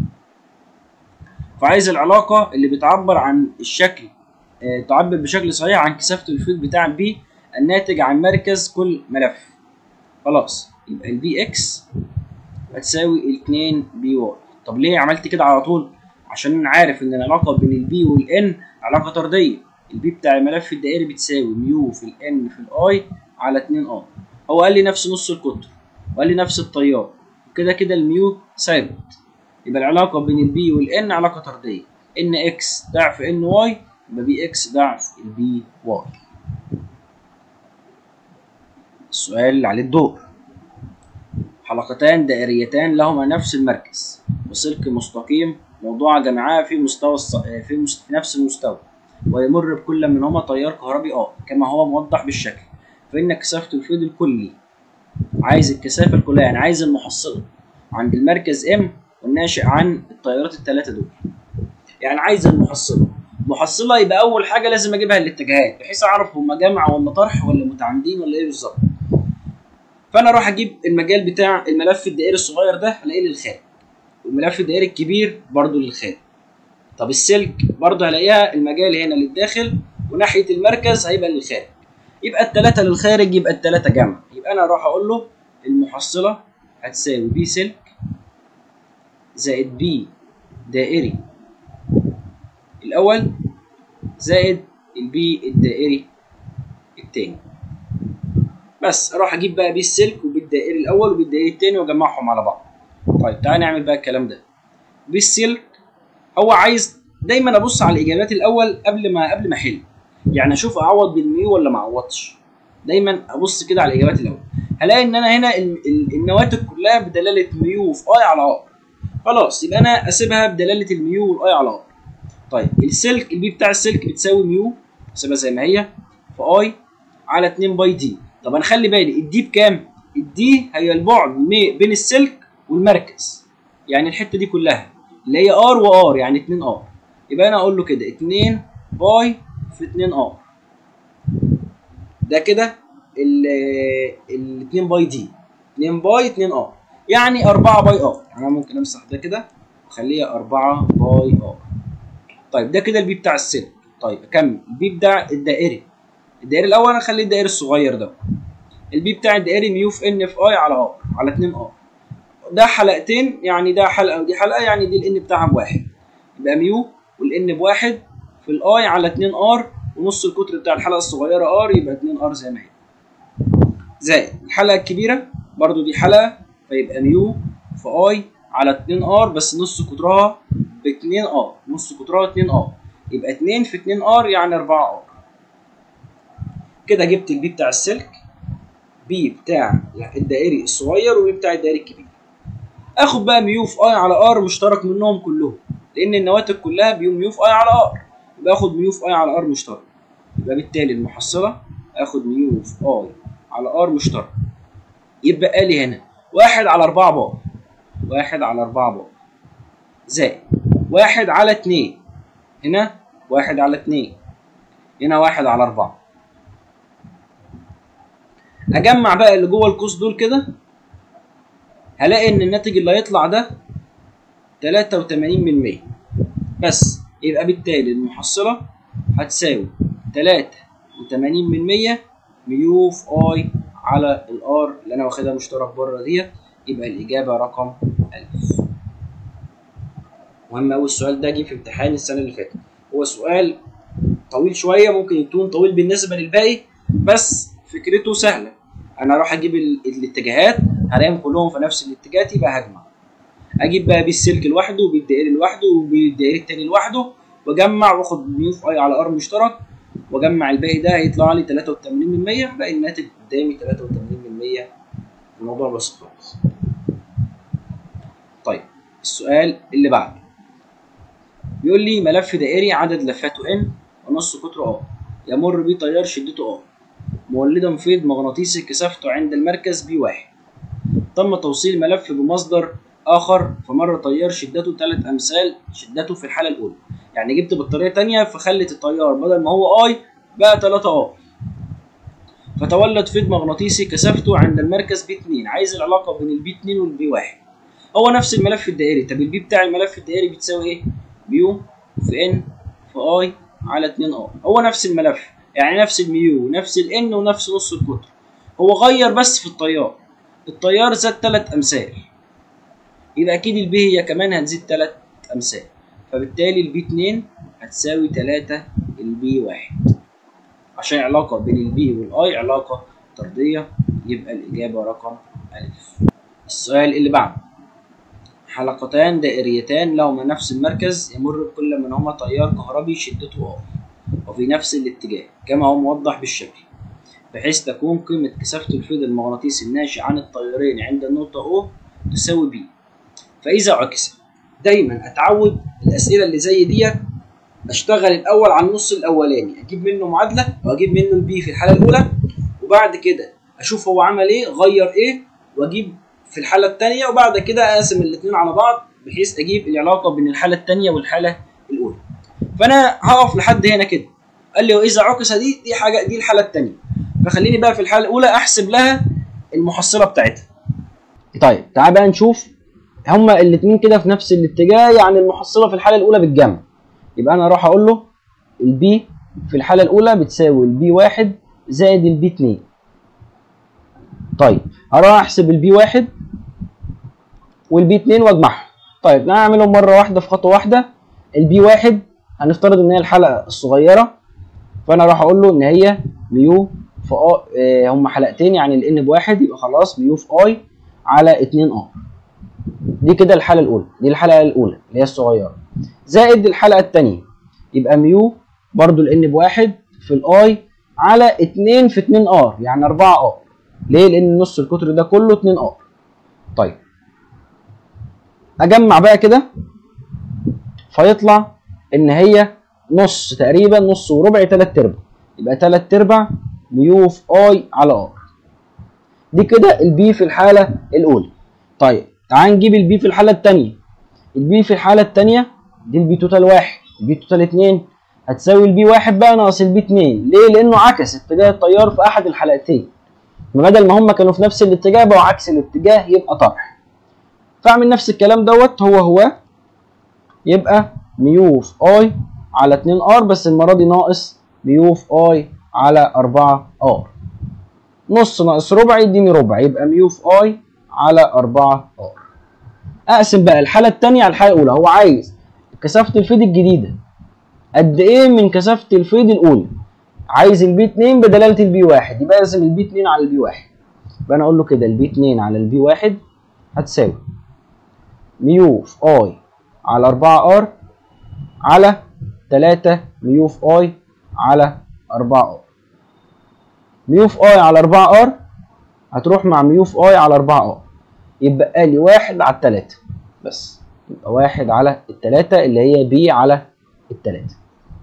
فعايز العلاقه اللي بتعبر عن الشكل آه تعبر بشكل صحيح عن كثافه الفيض بتاع بي الناتج عن مركز كل ملف. خلاص يبقى البي اكس هتساوي اتنين بي واي. طب ليه عملت كده على طول؟ عشان انا عارف ان العلاقه بين البي والان علاقه طرديه، البي بتاع الملف الدائري بتساوي ميو في الان في الاي على اتنين ار. هو قال لي نفس نص القطر وقال لي نفس التيار، وكده كده الميو ثابت، يبقى العلاقه بين البي والان علاقه طرديه، ان اكس ضعف ان واي يبقى بي اكس ضعف البي واي. السؤال اللي عليه الدور: حلقتان دائريتان لهما نفس المركز وسلك مستقيم موضوع جمعها في مستوى الص... في, مست... في نفس المستوى، ويمر بكل منهما تيار كهربي اه كما هو موضح بالشكل، فإن كثافة الفيض الكلي، عايز الكثافة الكلية يعني عايز المحصلة عند المركز ام والناشئ عن التيارات الثلاثة دول، يعني عايز المحصلة. المحصلة يبقى أول حاجة لازم أجيبها الاتجاهات بحيث أعرف هما جمع ولا طرح ولا متعامدين ولا إيه بالظبط. فأنا أروح أجيب المجال بتاع الملف الدائري الصغير ده هلاقيه للخارج، والملف الدائري الكبير برضه للخارج. طب السلك برضه هلاقيها المجال هنا للداخل وناحية المركز هيبقى للخارج. يبقى التلاتة للخارج يبقى التلاتة جمع. يبقى أنا أروح أقول له المحصلة هتساوي بي سلك زائد بي دائري الأول زائد البي الدائري التاني. بس أروح أجيب بقى بي السلك وبي الدائري الأول وبي الدائري التاني وأجمعهم على بعض. طيب تعالى نعمل بقى الكلام ده. بي السلك هو عايز دايما ابص على الاجابات الاول قبل ما قبل ما احل، يعني اشوف اعوض بالميو ولا ما اعوضش. دايما ابص كده على الاجابات الاول، هلاقي ان انا هنا النواتج كلها بدلاله ميو في اي على ار، خلاص يبقى انا اسيبها بدلاله الميو والاي على ار. طيب السلك البي بتاع السلك بتساوي ميو، اسيبها زي ما هي في اي على اتنين باي دي. طب انا خلي بالي الدي بكام؟ الدي هي البعد بين السلك والمركز، يعني الحته دي كلها اللي هي ار وار يعني اتنين ار. يبقى انا اقول له كده اتنين باي في اتنين ار، ده كده ال اتنين باي دي، اتنين باي اتنين ار يعني اربعة باي ار. يعني انا ممكن امسح ده كده واخليها اربعة باي ار. طيب ده كده البي بتاع السلك. طيب اكمل البي بتاع الدائري. الدائري الاول انا اخليه الدائري الصغير ده. البي بتاع الدائري ميو في ان في اي على ار على اتنين ار، ده حلقتين يعني ده حلقه ودي حلقه، يعني دي الان بتاعها بواحد، يبقى ميو والان بواحد في الاي على اتنين ار ونص القطر بتاع الحلقه الصغيره ار يبقى اتنين ار زي ما هي، زائد الحلقه الكبيره برضو دي حلقه فيبقى ميو في اي على اتنين ار بس نص قطرها ب اتنين ار، نص قطرها اتنين ار يبقى اتنين في اتنين ار يعني اربعة ار. كده جبت البي بتاع السلك، بي بتاع الدائري الصغير وبي بتاع الدائري الكبير. اخد بقى ميو في اي على ار مشترك منهم كلهم لان النواتج كلها بيوم ميو في اي على ار، يبقى اخد ميو في اي على ار مشترك. يبقى بالتالي المحصله اخد ميو في اي على ار مشترك، يبقى لي هنا واحد على اربعة بار، واحد على اربعة بار زائد واحد على اتنين، هنا واحد على اتنين، هنا واحد على اربعة. اجمع بقى اللي جوه القوس دول كده هلاقي ان الناتج اللي هيطلع ده تلاتة وتمانين من مية بس. يبقى بالتالي المحصلة هتساوي تلاتة وتمانين من مية ميو في اي على الار اللي انا واخدها مشترك بره ديت. يبقى الاجابة رقم الف. مهم اوي السؤال ده، جه في امتحان السنة اللي فاتت. هو سؤال طويل شوية، ممكن يكون طويل بالنسبة للباقي بس فكرته سهلة. انا اروح اجيب الاتجاهات هلاقيهم كلهم في نفس الاتجاهات يبقى هجمع. اجيب بقى بي السلك لوحده وبي الدائري لوحده وبي الدائري التاني لوحده واجمع واخد ميو في اي على ار مشترك واجمع الباقي ده هيطلع لي تلاتة وتمانين من مية. باقي الناتج قدامي تلاتة وتمانين من مية. الموضوع بسيط خالص. طيب السؤال اللي بعده بيقول لي ملف دائري عدد لفاته ان ونص قطره ار يمر بيه تيار شدته ار مولدا فيض مغناطيسي كثافته عند المركز بي واحد. تم توصيل ملف بمصدر اخر فمر تيار شدته ثلاث امثال شدته في الحاله الاولى. يعني جبت بطاريه ثانيه فخلت التيار بدل ما هو اي بقى تلاتة ار، فتولد فيض مغناطيسي كثافته عند المركز بي اتنين. عايز العلاقه بين البي اتنين والبي واحد. هو نفس الملف الدائري. طب البي بتاع الملف الدائري بتساوي ايه؟ ميو في ان في اي على اتنين ار. هو نفس الملف، يعني نفس الميو ونفس الان ونفس نص القطر، هو غير بس في التيار. التيار زاد تلات امثال، يبقى اكيد البي هي كمان هتزيد تلات امثال، فبالتالي البي اتنين هتساوي تلاتة البي البي واحد. عشان علاقة بين البي والاي علاقة طردية، يبقى الإجابة رقم ألف. السؤال اللي بعده: حلقتان دائريتان لهما نفس المركز يمر بكل منهما تيار كهربي شدته اي وفي نفس الاتجاه كما هو موضح بالشكل، بحيث تكون قيمة كثافة الفيض المغناطيسي الناشئ عن التيارين عند النقطة O تساوي ب. فإذا عكس، دايما أتعود الأسئلة اللي زي ديت أشتغل الأول على النص الأولاني، أجيب منه معادلة وأجيب منه البي في الحالة الأولى، وبعد كده أشوف هو عمل إيه غير إيه وأجيب في الحالة الثانية، وبعد كده أقسم الاثنين على بعض بحيث أجيب العلاقة بين الحالة الثانية والحالة الأولى. فأنا هقف لحد هنا كده. قال لي وإذا عكس دي دي حاجة دي الحالة الثانية، فخليني بقى في الحالة الأولى أحسب لها المحصلة بتاعتها. طيب تعال بقى نشوف هما الاثنين كده في نفس الاتجاه، يعني المحصلة في الحالة الأولى بالجمع. يبقى أنا أروح أقول له البي في الحالة الأولى بتساوي البي واحد زائد البي اتنين. طيب هروح أحسب البي واحد والبي اتنين وأجمعهم. طيب نعملهم مرة واحدة في خطوة واحدة. البي واحد هنفترض إن هي الحلقة الصغيرة، فأنا أروح أقول له إن هي ميو في آي، هما حلقتين يعني الإن بواحد، يبقى خلاص ميو في آي على اتنين آر. دي كده الحالة الأولى، دي الحلقة الأولى اللي هي الصغيرة، زائد الحلقة الثانية يبقى ميو برضو الإن بواحد في الآي على اتنين في اتنين آر، يعني أربعة آر. ليه؟ لأن نص القطر ده كله اتنين آر. طيب أجمع بقى كده فيطلع إن هي نص تقريبا، نص وربع، تلات أرباع، يبقى تلات أرباع ميو في آي على آر. دي كده البي في الحالة الأولى. طيب تعال نجيب البي في الحالة الثانية. البي في الحالة الثانية دي البي توتال واحد، البي توتال اتنين هتساوي البي واحد بقى ناقص البي اتنين. ليه؟ لأنه عكس اتجاه التيار في أحد الحلقتين، بدل ما هما كانوا في نفس الاتجاه بقوا عكس الاتجاه، يبقى طرح. فأعمل نفس الكلام دوت هو هو، يبقى ميو في آي على اتنين آر، بس المرة دي ناقص ميو في آي على أربعة آر. نص ناقص ربع يديني ربع، يبقى ميو في آي على أربعة آر. أقسم بقى الحالة الثانية على الحالة الأولى. هو عايز كثافة الفيض الجديدة قد إيه من كثافة الفيض الأولى، عايز البي اتنين بدلالة البي واحد، يبقى أقسم البي اتنين على البي واحد. يبقى أنا أقول له كده البي اتنين على البي واحد هتساوي ميو في آي على أربعة آر على تلاتة ميو في آي على أربعة آر. ميو في آي على أربعة آر هتروح مع ميو في آي على أربعة آر، يبقى لي واحد على التلاتة بس، يبقى واحد على التلاتة اللي هي بي على التلاتة.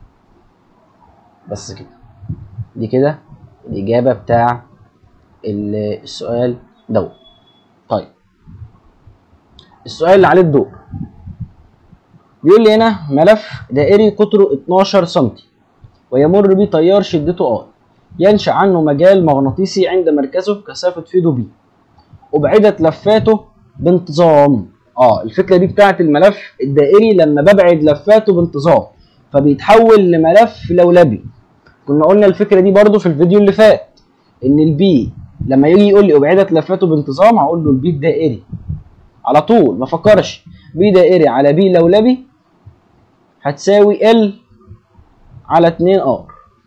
بس كده، دي كده الإجابة بتاع السؤال دوت. طيب السؤال اللي عليه الدور بيقول لي هنا ملف دائري قطره اتناشر سنتي ويمر بيه تيار شدته I، ينشأ عنه مجال مغناطيسي عند مركزه كثافة فيضه B، أبعدت لفاته بانتظام. اه الفكرة دي بتاعت الملف الدائري، لما ببعد لفاته بانتظام فبيتحول لملف لولبي. كنا قلنا الفكرة دي برضو في الفيديو اللي فات، ان البي لما يجي يقول لي أبعدت لفاته بانتظام هقول له البي الدائري على طول، ما فكرش. بي دائري على بي لولبي هتساوي ال على اتنين ار.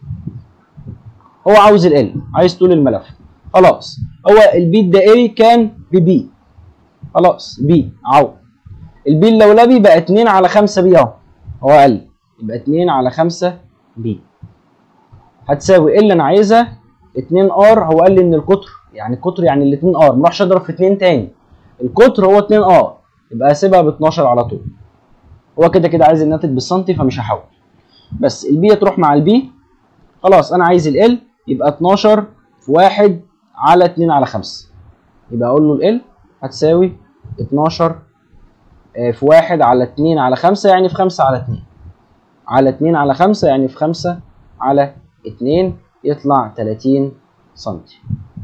هو عاوز ال، عايز طول الملف. خلاص هو البي الدائري كان ببي، خلاص بي عوض. البي اللولبي بقى اتنين على خمسة بي اهو، هو قال يبقى اتنين على خمسة بي هتساوي ال انا عايزها اتنين ار. هو قال لي ان القطر يعني القطر يعني ال اتنين ار، ما اروحش اضرب في اتنين تاني، القطر هو اتنين ار، يبقى هسيبها ب اتناشر على طول. هو كده كده عايز الناتج بالسنتي فمش هحول، بس البي تروح مع البي. خلاص انا عايز ال يبقى اتناشر في واحد على اتنين على خمسة، يبقى اقول له ال هتساوي اتناشر في واحد على اتنين على خمسة، يعني في خمسة على اتنين على اتنين على خمسة، يعني في خمسة على اتنين، يطلع تلاتين سنتي.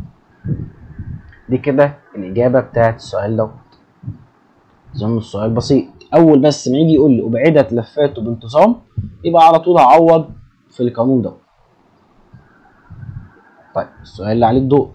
دي كده الإجابة بتاعت السؤال دوت. أظن السؤال بسيط. أول بس ما يجي يقول لي أبعدت لفاته بانتظام يبقى على طول هعوض في القانون دوت. طيب السؤال اللي عليه الدور،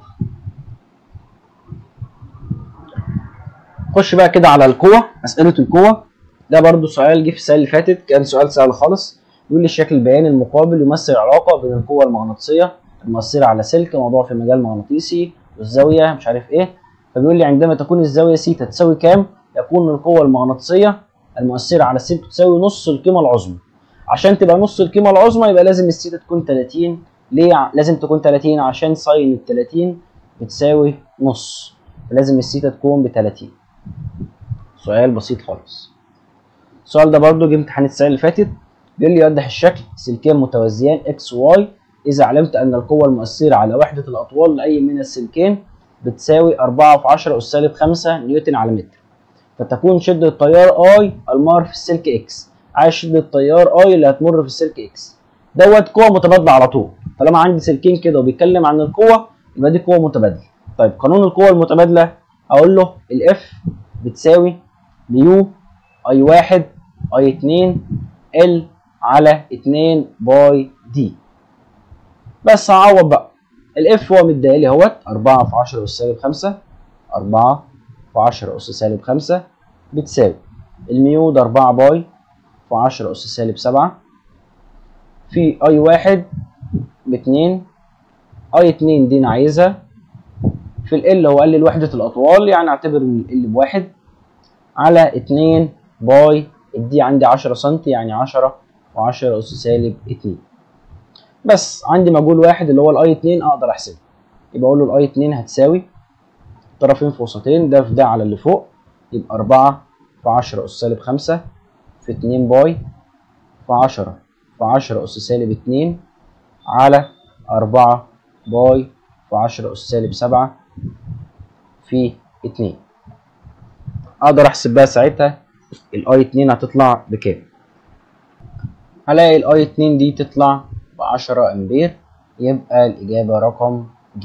خش بقى كده على القوة، أسئلة القوة. ده برضو سؤال جه في السنة اللي فاتت، كان سؤال سهل خالص. يقول لي الشكل البياني المقابل يمثل علاقه بين القوه المغناطيسيه المؤثره على سلك موضوع في مجال مغناطيسي والزاويه مش عارف ايه. فبيقول لي عندما تكون الزاويه سيتا تساوي كام يكون القوه المغناطيسيه المؤثره على السلك تساوي نص القيمه العظمى. عشان تبقى نص القيمه العظمى يبقى لازم السيتا تكون تلاتين. ليه لازم تكون تلاتين؟ عشان ساين ال تلاتين بتساوي نص، فلازم السيتا تكون ب تلاتين. سؤال بسيط خالص. السؤال ده برضو جه امتحان السنه اللي فاتت. بيقول لي يوضح الشكل سلكين متوازيان اكس وواي اذا علمت ان القوه المؤثره على وحده الاطوال لاي من السلكين بتساوي أربعة في عشرة اس سالب خمسة نيوتن على متر، فتكون شده التيار اي المار في السلك اكس. عايز شده التيار اي اللي هتمر في السلك اكس دوت قوه متبادله على طول. طالما عندي سلكين كده وبيتكلم عن القوه يبقى دي قوه متبادله. طيب قانون القوه المتبادله اقول له الاف بتساوي ميو اي واحد اي اتنين ال على اتنين باي دي. بس هعوض بقى. الاف هو مديهالي اهوت أربعة في عشرة اس سالب خمسة، أربعة في عشرة اس سالب خمسة بتساوي الميو ده أربعة باي في عشرة اس سالب سبعة في اي واحد باتنين، اي اتنين دي انا عايزها في ال هو قال لي وحده الاطوال يعني اعتبر ال بواحد على اتنين باي الدي عندي عشرة سنتي يعني عشرة في عشرة اس سالب اتنين. بس عندي مجهول واحد اللي هو الاي اتنين اقدر احسبه. يبقى اقول له الاي اتنين هتساوي طرفين في وسطين ده في ده على اللي فوق يبقى أربعة في عشرة اس سالب خمسة في اتنين باي في عشرة في عشرة اس سالب اتنين على أربعة باي في عشرة اس سالب سبعة في اتنين. اقدر احسب بقى ساعتها الاي اتنين هتطلع بكام. هلاقي الاي اتنين دي تطلع ب عشرة امبير، يبقى الاجابه رقم ج.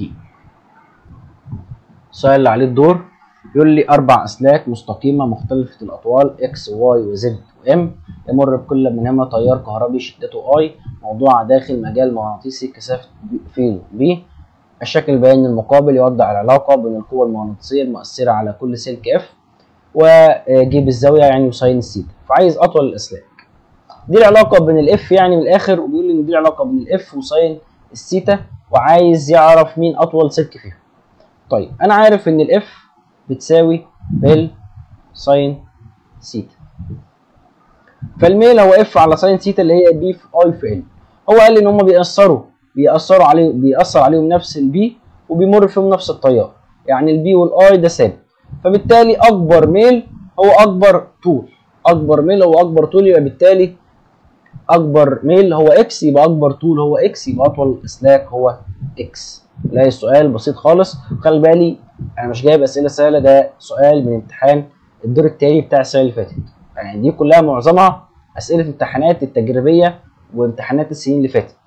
السؤال اللي عليه الدور يقول لي اربع اسلاك مستقيمه مختلفه الاطوال اكس وواي وزد وام يمر بكل منهما تيار كهربي شدته اي موضوع داخل مجال مغناطيسي كثافه فيه بي. الشكل البياني المقابل يوضح العلاقه بين القوه المغناطيسيه المؤثره على كل سلك اف وجيب الزاويه يعني وساين الثيتا. فعايز اطول الاسلاك. دي العلاقه بين الاف يعني من الاخر، وبيقول لي ان دي العلاقه بين الاف وساين الثيتا وعايز يعرف مين اطول سلك فيهم. طيب انا عارف ان الاف بتساوي بال ساين ثيتا، فالميل هو اف على ساين ثيتا اللي هي بي في اي في ال. هو قال لي ان هم بيأثروا بيأثروا عليه بيأثر عليهم نفس البي وبيمر فيهم نفس التيار، يعني البي والاي ده ثابت. فبالتالي اكبر ميل هو اكبر طول، اكبر ميل هو اكبر طول، يبقى بالتالي اكبر ميل هو اكس، يبقى اكبر طول هو اكس، يبقى اطول الاسلاك هو اكس. لا السؤال بسيط خالص. خلي بالي انا مش جايب اسئله سهله، ده سؤال من امتحان الدور التاني بتاع السنه اللي فاتت. يعني دي كلها معظمها اسئله امتحانات التجريبيه وامتحانات السنين اللي فاتت.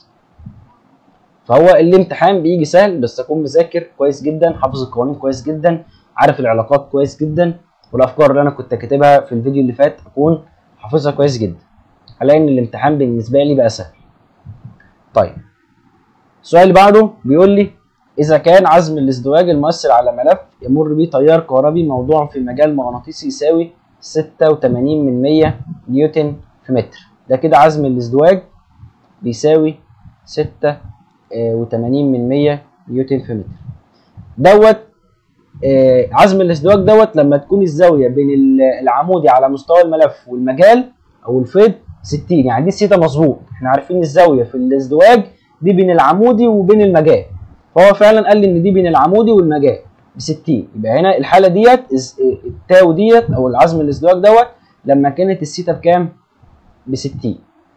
فهو الامتحان بيجي سهل بس اكون مذاكر كويس جدا، حافظ القوانين كويس جدا، عارف العلاقات كويس جدا، والافكار اللي انا كنت كاتبها في الفيديو اللي فات اكون حافظها كويس جدا. هلاقي ان الامتحان بالنسبه لي بقى سهل. طيب السؤال اللي بعده بيقول لي اذا كان عزم الازدواج المؤثر على ملف يمر به تيار كهربي موضوع في مجال مغناطيسي يساوي ستة وتمانين من مية نيوتن في متر. ده كده عزم الازدواج بيساوي ستة وتمانين من مية نيوتن في متر. دوت آه عزم الازدواج دوت لما تكون الزاويه بين العمودي على مستوى الملف والمجال او الفيض ستين، يعني دي الثيتا مظبوط. احنا عارفين الزاويه في الازدواج دي بين العمودي وبين المجال، فهو فعلا قال لي ان دي بين العمودي والمجال ب ستين. يبقى هنا الحاله ديت التاو ديت او العزم الازدواج دوت لما كانت الثيتا بكام؟ ب ستين.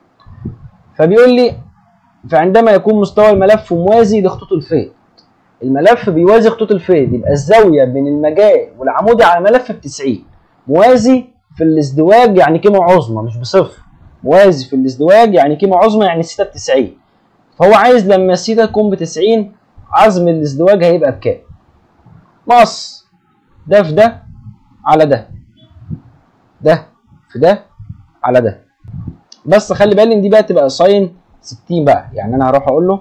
فبيقول لي فعندما يكون مستوى الملف موازي لخطوط الفيض، الملف بيوازي خطوط الفيض، يبقى الزاويه بين المجال والعمودي على الملف ب تسعين. موازي في الازدواج يعني قيمه عظمى مش بصفر، موازي في الازدواج يعني قيمه عظمى يعني الثيتا ب تسعين. فهو عايز لما الثيتا تكون ب تسعين عزم الازدواج هيبقى بكام؟ ناقص ده في ده على ده، ده في ده على ده. بس خلي بالي ان دي بقى تبقى ساين ستين بقى، يعني انا هروح اقول له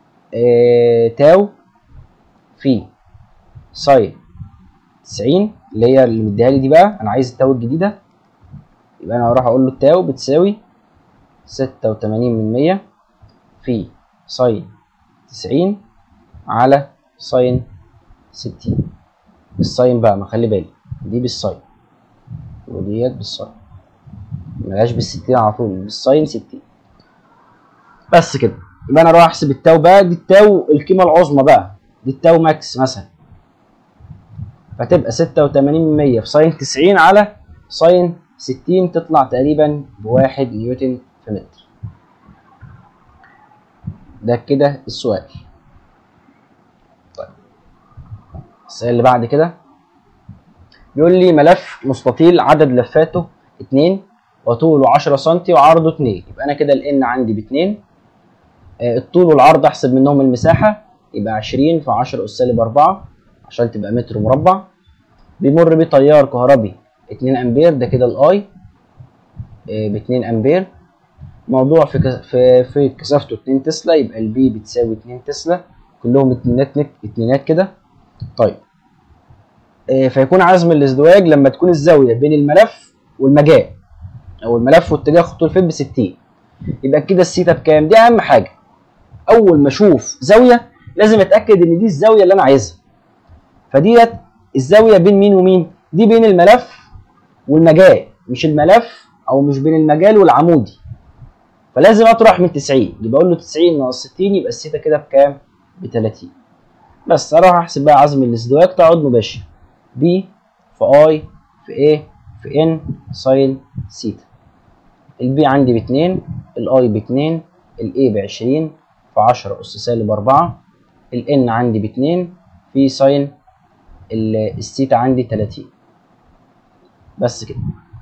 آه تاو في ساين تسعين اللي هي اللي مديها لي دي، بقى انا عايز التاو الجديده. يبقى انا هروح اقول له التاو بتساوي ستة وتمانين من مية في ساين تسعين على ساين ستين. الساين بقى ما خلي بالي دي بالساين وديت بالساين، ملهاش بالستين على طول، بالساين ستين بس كده. يبقى انا اروح احسب التاو بقى، دي التاو القيمه العظمى بقى، دي التاو ماكس مثلا، فتبقى ستة وتمانين من مية في ساين تسعين على ساين ستين، تطلع تقريبا بواحد نيوتن في متر. ده كده السؤال. طيب السؤال اللي بعد كده بيقول لي ملف مستطيل عدد لفاته اتنين وطوله عشرة سنتي وعرضه اتنين، يبقى انا كده الان عندي باتنين، آه الطول والعرض احسب منهم المساحه، يبقى عشرين في عشرة اس سالب أربعة عشان تبقى متر مربع. بيمر بيه تيار كهربي اتنين امبير، ده كده الاي ب اتنين امبير. موضوع في في في كثافته اتنين تسلا، يبقى البي بتساوي اتنين تسلا، كلهم اتنينات اتنينات كده. طيب آه فيكون عزم الازدواج لما تكون الزاويه بين الملف والمجال او الملف واتجاه خطوط الفيل ب ستين، يبقى كده السيتا بكام؟ دي اهم حاجه. اول ما اشوف زاويه لازم اتاكد ان دي الزاويه اللي انا عايزها، فديت الزاويه بين مين ومين؟ دي بين الملف والمجال، مش الملف او مش بين المجال والعمودي، فلازم اطرح من تسعين، يبقى اقول له تسعين ناقص ستين، يبقى السيتا كده بكام؟ ب تلاتين. بس اروح احسب بقى عزم الازدواج تعود مباشر، بي في اي في ايه في ان ساين سيتا. البي عندي باتنين، الاي باتنين، الاي بعشرين في عشرة اس سالب أربعة، الان عندي باتنين في ساين السيتا عندي تلاتين. بس كده.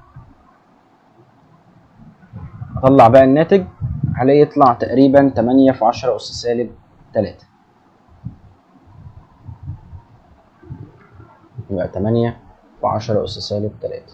اطلع بقى الناتج، هلاقي يطلع تقريبا تمانية في عشرة اس سالب تلاتة، يبقى تمانية في عشرة اس سالب تلاتة.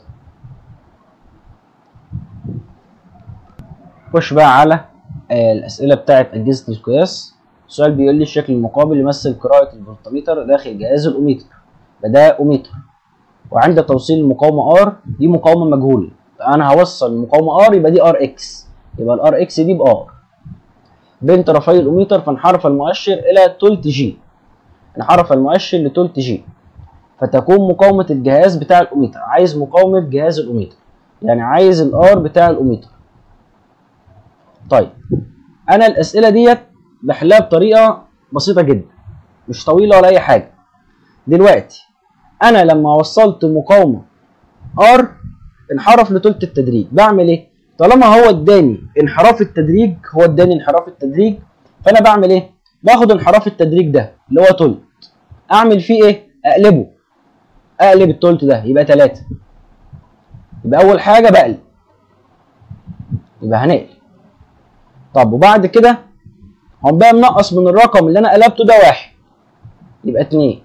خش بقى على آه الاسئله بتاعت اجهزه القياس. السؤال بيقول لي الشكل المقابل يمثل قراءه الفولتميتر داخل جهاز الاوميتر، فده اوميتر، وعند توصيل المقاومه ار دي مقاومه مجهوله، فانا هوصل المقاومه ار يبقى دي ار اكس، يبقى الار اكس دي بار. بين طرفي الاوميتر فانحرف المؤشر الى تلت جي، انحرف المؤشر لتلت جي، فتكون مقاومه الجهاز بتاع الاوميتر. عايز مقاومه جهاز الاوميتر، يعني عايز الار بتاع الاوميتر. طيب انا الاسئله ديت بحلها بطريقه بسيطه جدا، مش طويله ولا اي حاجه. دلوقتي انا لما وصلت مقاومه ار انحرف لتلت التدريج، بعمل ايه؟ طالما هو اداني انحراف التدريج، هو اداني انحراف التدريج، فانا بعمل ايه؟ باخد انحراف التدريج ده اللي هو تلت، اعمل فيه ايه؟ اقلبه، اقلب التلت ده يبقى تلاتة. يبقى اول حاجه بقلب، يبقى هنقلب. طب وبعد كده هقوم بقى منقص من الرقم اللي انا قلبته ده واحد، يبقى اتنين.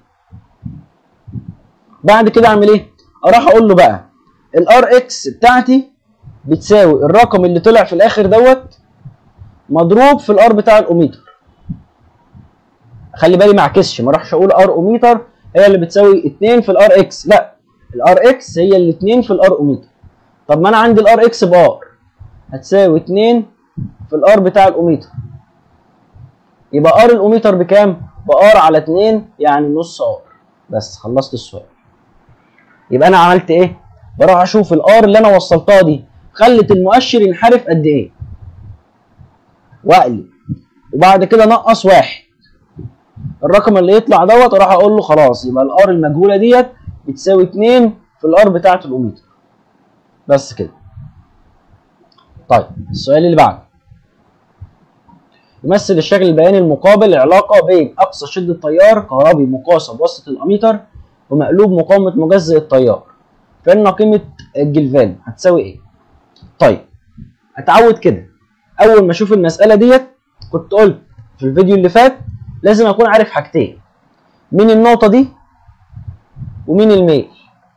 بعد كده اعمل ايه؟ اروح اقول له بقى الار اكس بتاعتي بتساوي الرقم اللي طلع في الاخر دوت مضروب في الار بتاع الاوميتر. خلي بالي ما اعكسش، ما اروحش اقول ار اوميتر هي اللي بتساوي اتنين في الار اكس، لا، الار اكس هي اللي اتنين في الار اوميتر. طب ما انا عندي الار اكس بار، هتساوي اتنين في الار بتاع الاوميتر، يبقى ار الاوميتر بكام؟ بار على اتنين، يعني نص ار. بس خلصت السؤال. يبقى انا عملت ايه؟ بروح اشوف الار اللي انا وصلتها دي خلت المؤشر ينحرف قد ايه، واقلب، وبعد كده نقص واحد، الرقم اللي يطلع دوت اروح اقول له خلاص يبقى الار المجهوله ديت بتساوي اتنين في الار بتاعه الاوميتر. بس كده. طيب السؤال اللي بعده، يمثل الشكل البياني المقابل العلاقه بين اقصى شده تيار كهربي مقاسه بواسطه الاميتر ومقلوب مقاومه مجزئ التيار، فان قيمه الجلفان هتساوي ايه؟ طيب اتعود كده، اول ما اشوف المساله ديت كنت قلت في الفيديو اللي فات لازم اكون عارف حاجتين، مين النقطه دي ومين الميل.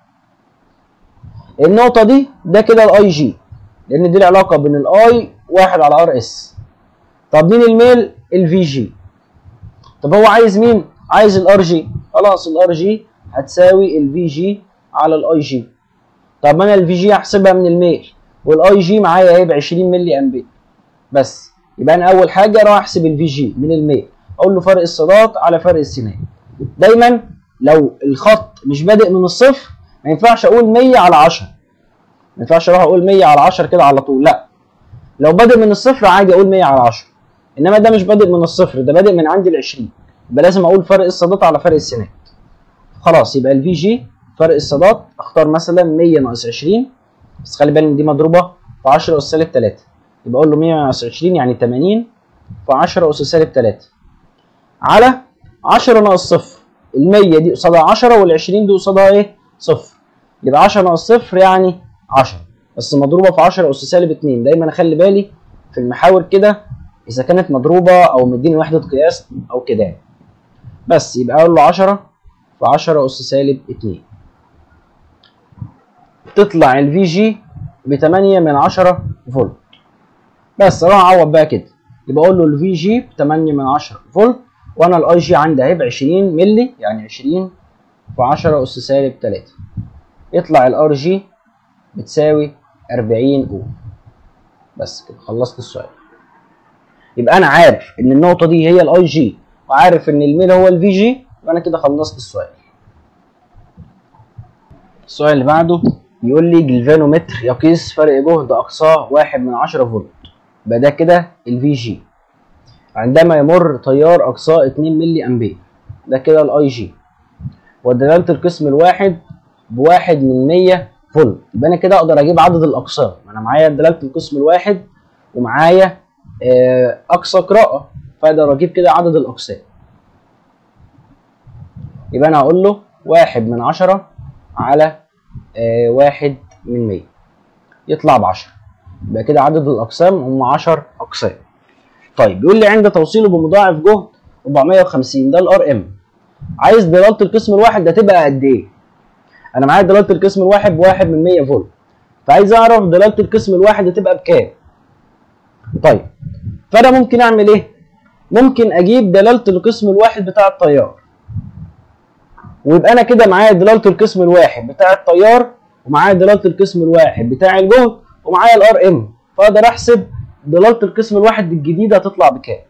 النقطه دي ده كده الاي جي، لان دي العلاقه بين الاي واحد على ار اس. طب مين الميل؟ الفي جي. طب هو عايز مين؟ عايز الار جي، خلاص الار جي هتساوي الفي جي على الاي جي. طب ما انا الفي جي هحسبها من الميل، والاي جي معايا اهي ب عشرين ملي امبير، بس. يبقى انا اول حاجه اروح احسب الفي جي من الميل، اقول له فرق الصادات على فرق السينات. دايما لو الخط مش بادئ من الصفر ما ينفعش اقول مية على عشرة، ما ينفعش اروح اقول مية على عشرة كده على طول، لا. لو بادئ من الصفر عادي اقول مية على عشرة، انما ده مش بادئ من الصفر، ده بادئ من عند ال عشرين، يبقى لازم اقول فرق الصادات على فرق السينات. خلاص يبقى الفي جي فرق الصادات اختار مثلا مية ناقص عشرين، بس خلي بالك ان دي مضروبه في عشرة اس سالب تلاتة، يبقى اقول له مية ناقص عشرين يعني تمانين في عشرة اس سالب تلاتة على عشرة ناقص صفر. ال مية دي قصادها عشرة وال عشرين دي قصادها ايه؟ صفر. يبقى عشرة ناقص صفر يعني عشرة، بس مضروبه في عشرة اس سالب اتنين. دايما اخلي بالي في المحاور كده اذا كانت مضروبه او مديني وحده قياس او كده. بس يبقى اقول له عشرة في عشرة اس سالب اتنين، تطلع الفي جي ب تمانية من عشرة فولت. بس اروح اعوض بقى كده، يبقى اقول له الفي جي ب تمانية من عشرة فولت، وانا الاي جي عندي اهي ب عشرين مللي، يعني عشرين في عشرة اس سالب تلاتة، يطلع الار جي بتساوي اربعين اوم. بس كده خلصت السؤال. يبقى انا عارف ان النقطه دي هي الاي جي وعارف ان الميل هو الفي جي، وانا كده خلصت السؤال. السؤال اللي بعده بيقول لي جلفانومتر يقيس فرق جهد اقصاه واحد من عشرة فولت، يبقى ده كده الفي جي. عندما يمر تيار اقصاه اتنين ملي امبير، ده كده الاي جي. ودلاله القسم الواحد بواحد من مية فولت، يبقى انا كده اقدر اجيب عدد الاقسام. انا معايا دلاله القسم الواحد ومعايا اقصى قراءه، فاقدر اجيب كده عدد الاقسام. يبقى انا هقول له واحد من عشرة على آه واحد من مية، يطلع ب عشرة. يبقى كده عدد الاقسام هم عشرة اقسام. طيب بيقول لي عند توصيله بمضاعف جهد اربعمية وخمسين، ده الار ام. عايز دلاله القسم الواحد ده تبقى قد ايه؟ انا معايا دلاله القسم الواحد بواحد من مية فولت، فعايز اعرف دلاله القسم الواحد هتبقى بكام. طيب فانا ممكن اعمل ايه؟ ممكن اجيب دلاله القسم الواحد بتاع التيار، ويبقى انا كده معايا دلاله القسم الواحد بتاع التيار ومعايا دلاله القسم الواحد بتاع الجهد ومعايا الار ام، فاقدر احسب دلاله القسم الواحد الجديده هتطلع بكام.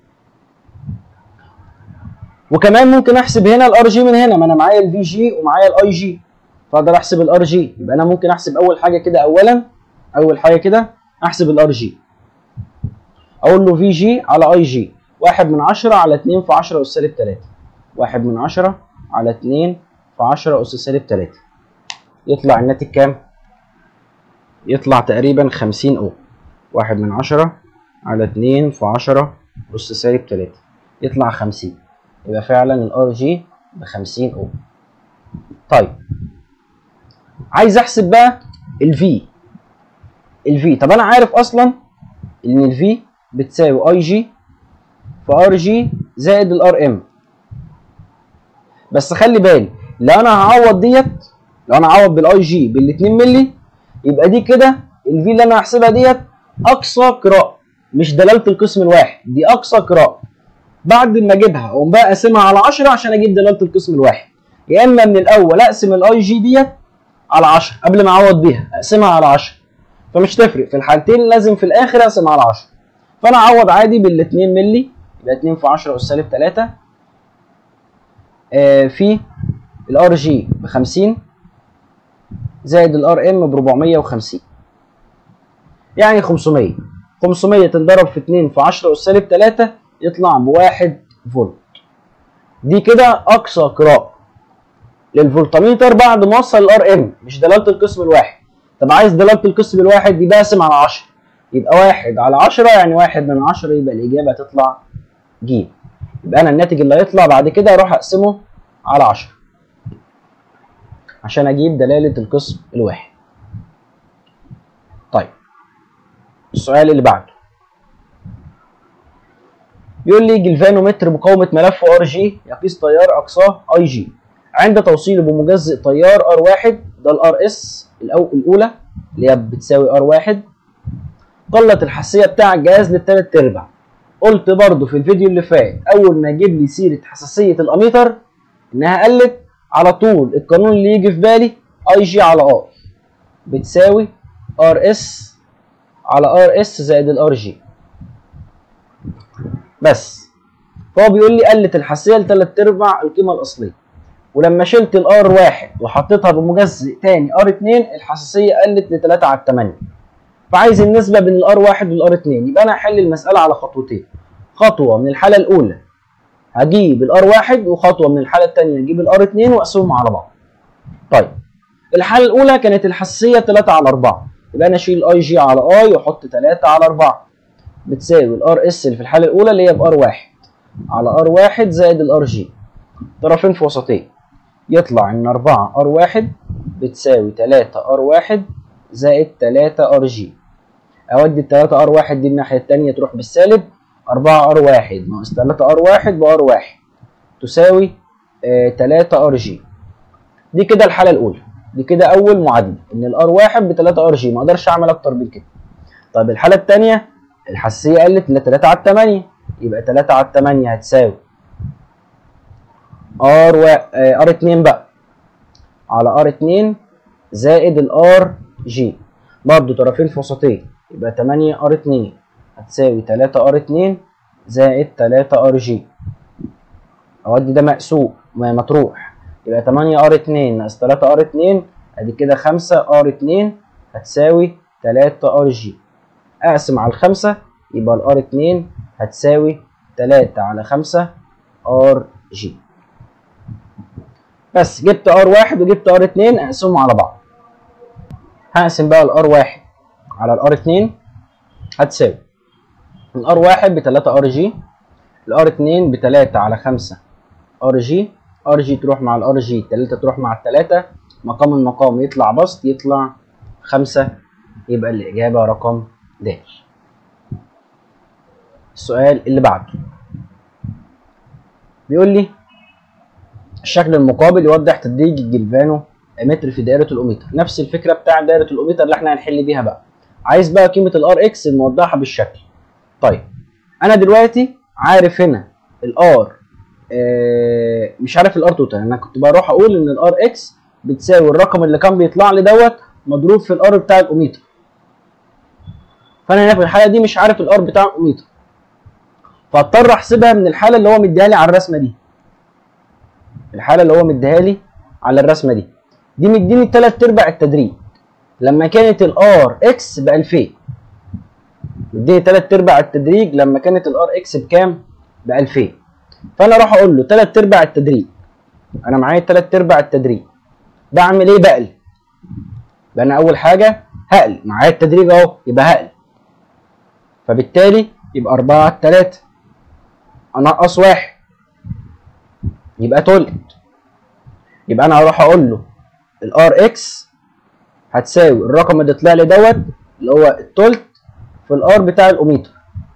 وكمان ممكن احسب هنا الار جي من هنا، ما انا معايا الفي جي ومعايا الاي جي، فاقدر احسب الار جي. يبقى انا ممكن احسب اول حاجه كده، اولا اول حاجه كده احسب الار جي، اقول له في جي على اي جي واحد من عشرة على اتنين في عشرة اس سالب تلاتة، واحد من عشرة على اتنين في عشرة اس سالب تلاتة، يطلع الناتج كام؟ يطلع تقريبا خمسين اوم. واحد من عشرة على اتنين في عشرة اس سالب تلاتة يطلع خمسين، يبقى فعلا الار جي ب خمسين اوم. طيب عايز احسب بقى الفي. الفي طب انا عارف اصلا ان الفي بتساوي اي جي في ار جي زائد الار ام، بس خلي بالي لو انا هعوض ديت، لو انا هعوض بالاي جي بال اتنين مللي، يبقى دي كده الفي اللي انا هحسبها ديت اقصى قراءه، مش دلاله القسم الواحد، دي اقصى قراءه. بعد ما اجيبها اقوم بقى اقسمها على عشرة عشان اجيب دلاله القسم الواحد، يا اما من الاول اقسم الاي جي ديت على عشرة قبل ما اعوض بيها اقسمها على عشرة، فمش تفرق في الحالتين، لازم في الاخر اقسم على عشرة. فانا اعوض عادي بال اتنين مللي، يبقى اتنين في عشرة اس سالب تلاتة آه في الار جي ب خمسين زائد الار ام ب اربعمية وخمسين، يعني خمسمية. خمسمية تنضرب في اتنين في عشرة اس سالب تلاتة يطلع بواحد فولت. دي كده اقصى قراءه للفولتميتر بعد ما اوصل الار ام، مش دلاله القسم الواحد. طب عايز دلاله القسم الواحد دي بقسم على عشرة، يبقى واحد على عشرة يعني واحد من عشرة، يبقى الاجابه هتطلع ج. يبقى انا الناتج اللي هيطلع بعد كده اروح اقسمه على عشرة عشان اجيب دلاله القسم الواحد. طيب السؤال اللي بعده بيقول لي جلفانومتر مقاومه ملف ار جي يقيس تيار اقصاه اي جي عند توصيله بمجزئ تيار ار واحد، ده الار اس الاولى اللي هي بتساوي ار واحد، قلت الحساسيه بتاع الجهاز للتلات ارباع. قلت برضو في الفيديو اللي فات اول ما يجيب لي سيره حساسيه الاميتر انها قلت، على طول القانون اللي يجي في بالي اي جي على ار بتساوي ار اس على ار اس زائد الار جي. بس. فهو بيقول لي قلت الحساسيه لتلات ارباع القيمه الاصليه، ولما شلت الار واحد وحطيتها بمجزء تاني ار اتنين الحساسيه قلت لتلاتة على تمانية. فعايز النسبه بين الار واحد والار اتنين. يبقى انا هحل المساله على خطوتين. خطوه من الحاله الاولى هجيب الار واحد، وخطوه من الحاله الثانيه هجيب الار اتنين واقسمهم على بعض. طيب الحاله الاولى كانت الحساسيه تلاتة على اربعة، يبقى انا اشيل اي جي على اي واحط تلاتة على اربعة بتساوي الار اس اللي في الحاله الاولى اللي هي بار واحد على ار واحد زائد الار جي طرفين في وسطين، يطلع ان اربعة ار واحد بتساوي تلاتة ار واحد زائد تلاتة ار جي. اودي ال تلاتة ار واحد دي الناحيه الثانيه تروح بالسالب، اربعة ار واحد ناقص تلاتة ار واحد بار واحد تساوي آه تلاتة ار جي. دي كده الحاله الاولى، دي كده اول معادله ان الار واحد ب تلاتة ار جي، ما اقدرش اعمل اكتر من كده. طيب الحاله الثانيه الحساسيه قلت ل تلاتة على تمانية، يبقى تلاتة على تمانية هتساوي ار و... آه ار اتنين بقى على ار اتنين زائد الار جي برضه طرفين في وسطين، يبقى تمانية ار اتنين هتساوي تلاتة ار اتنين زائد تلاتة ار جي. اودي ده مقسوم مطروح، يبقى تمانية ار اتنين ناقص تلاتة ار اتنين ادي كده خمسة ار اتنين هتساوي تلاتة ار جي. اقسم على الخمسة يبقى الار اتنين هتساوي تلاتة على خمسة ار جي. بس جبت ار واحد وجبت ار اتنين اقسمهم على بعض. هقسم بقى الار واحد على الار اتنين هتساوي الار واحد ب تلاتة ار جي، الار اتنين ب تلاتة على خمسة ار جي، ار جي تروح مع الار جي، تلاتة تروح مع التلاتة، مقام المقام يطلع بسط يطلع خمسة، يبقى الإجابة رقم د. السؤال اللي بعده بيقول لي الشكل المقابل يوضح تدريج الجلفانو متر في دائرة الأوميتر. نفس الفكرة بتاع دائرة الأوميتر اللي احنا هنحل بيها بقى. عايز بقى قيمة الار اكس الموضحة بالشكل. طيب أنا دلوقتي عارف هنا الار آه مش عارف الار توتال، أنا كنت بروح أقول إن الار اكس بتساوي الرقم اللي كان بيطلع لي دوت مضروب في الار بتاع الأوميتر. فأنا هنا في الحالة دي مش عارف الار بتاع الأوميتر، فاضطر أحسبها من الحالة اللي هو مديها لي على الرسمة دي. الحالة اللي هو مديها لي على الرسمة دي دي مديني تلات ارباع التدريج لما كانت الار اكس ب الفين. مديني تلات ارباع التدريج لما كانت الار اكس بكام؟ ب الفين. فانا اروح اقول له تلات ارباع التدريج، انا معايا تلات ارباع التدريج، بعمل ايه؟ بقلب. يبقى انا اول حاجه هقلب، معايا التدريج اهو يبقى هقلب، فبالتالي يبقى اربعة على تلاتة انقص واحد يبقى تلت. يبقى انا هروح اقول له الار اكس هتساوي الرقم اللي طلع لي دوت اللي هو التلت في الار بتاع الاوميتر.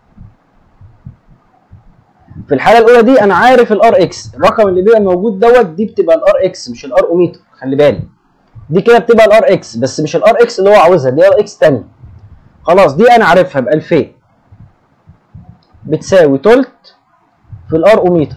في الحاله الاولى دي انا عارف الار اكس، الرقم اللي بيبقى موجود دوت دي بتبقى الار اكس مش الار اوميتر، خلي بالك دي كده بتبقى الار اكس بس مش الار اكس اللي هو عاوزها، دي ار اكس تانية. خلاص دي انا عارفها ب الفين بتساوي تلت في الار اوميتر.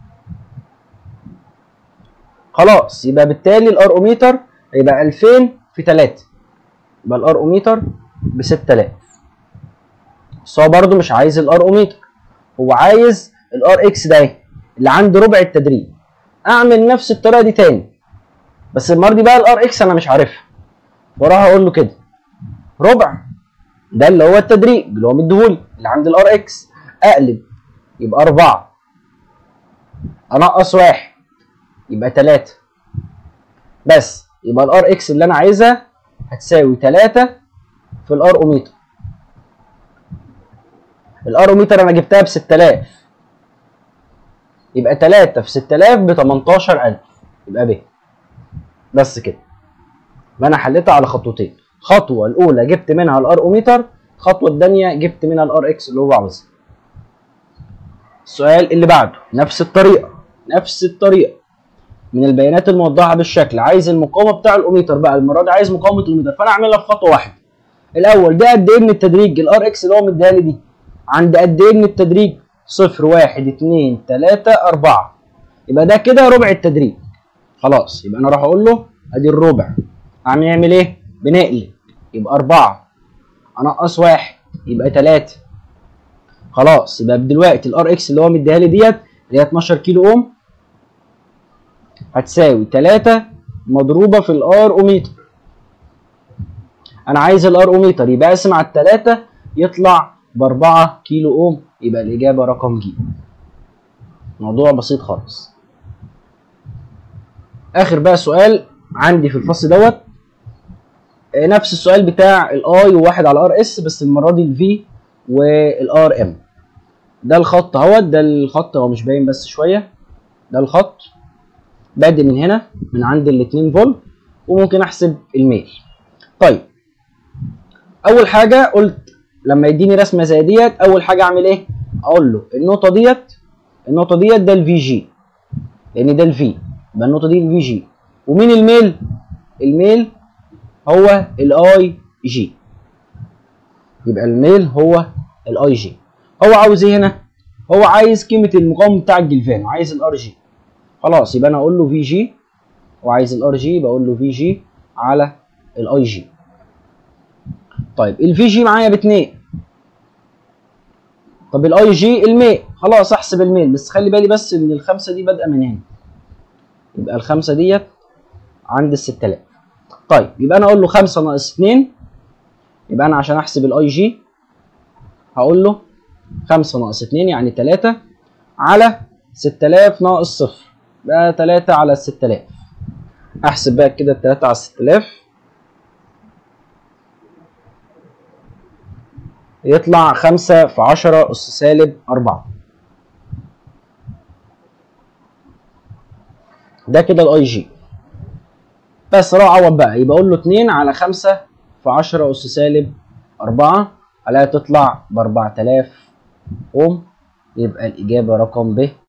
خلاص يبقى بالتالي الار اوميتر هيبقى الفين في تلاتة، يبقى الار اوميتر ب ستة آلاف. بس هو برضه مش عايز الار اوميتر، هو عايز الار اكس ده اللي عند ربع التدريج. اعمل نفس الطريقه دي تاني بس المره دي بقى الار اكس انا مش عارفها، واروح اقول له كده ربع ده اللي هو التدريج اللي هو مديهولي اللي عند الار اكس، اقلب يبقى اربعة انقص واحد يبقى تلاتة، بس يبقى الار اكس اللي انا عايزها هتساوي تلاتة في الار اوميتر. الار اوميتر انا جبتها ب ستة آلاف، يبقى تلاتة في ستة آلاف ب تمنتاشر ألف، يبقى ب. بس كده. يبقى انا حليتها على خطوتين، خطوه الاولى جبت منها الار اوميتر، الخطوه الثانيه جبت منها الار اكس اللي هو عاوزها. السؤال اللي بعده نفس الطريقه نفس الطريقه من البيانات الموضحه بالشكل. عايز المقاومه بتاع الاوميتر بقى، المره دي عايز مقاومه الاوميتر، فانا اعملها في خطوه واحده. الاول ده قد ايه من التدريج؟ الار اكس اللي هو مديها لي دي عند قد ايه من التدريج؟ صفر واحد اتنين تلاتة اربعة، يبقى ده كده ربع التدريج. خلاص يبقى انا راح اقول له ادي الربع، هنعمل ايه؟ بنقلب يبقى اربعة انقص واحد يبقى تلاتة. خلاص يبقى دلوقتي الار اكس اللي هو مديها لي ديت اللي هي اتناشر كيلو اوم هتساوي تلاتة مضروبه في الار اوميتر. انا عايز الار اوميتر يبقى اقسم على التلاتة يطلع ب اربعة كيلو اوم، يبقى الاجابه رقم ج. موضوع بسيط خالص. اخر بقى سؤال عندي في الفصل دوت نفس السؤال بتاع الاي وواحد على ار اس، بس المره دي الفي والار ام. ده الخط اهوت، ده الخط هو مش باين بس شويه، ده الخط بادئ من هنا من عند ال اتنين فولت، وممكن احسب الميل. طيب اول حاجه قلت لما يديني رسمه زي ديت اول حاجه اعمل ايه؟ اقول له النقطه ديت النقطه ديت ده الفي جي، لان ده الفي، يبقى النقطه دي الفي جي. ومين الميل؟ الميل هو الاي جي، يبقى الميل هو الاي جي. هو عاوز ايه هنا؟ هو عايز قيمه المقاومه بتاع الجلفان وعايز الار جي. خلاص يبقى انا اقول له في جي، وعايز الار جي بقول له في جي على الاي جي. طيب الفي جي معايا باتنين، طب الاي جي الميل، خلاص احسب الميل، بس خلي بالي بس ان الخمسه دي بادئه من هنا، يبقى الخمسه ديت عند ال ستة آلاف. طيب يبقى انا اقول له خمسة ناقص اتنين، يبقى انا عشان احسب الاي جي هقول له خمسة ناقص اتنين يعني تلاتة على ستة آلاف ناقص صفر، بقى تلاتة على ستة آلاف. احسب بقى كده تلاتة على ستة آلاف يطلع خمسة في عشرة أس سالب أربعة. ده كده الاي جي. بس اروح اعوض بقى، يبقى اقول له اتنين على خمسة في عشرة أس سالب أربعة، عليها تطلع ب اربعة آلاف اوم، يبقى الاجابه رقم ب.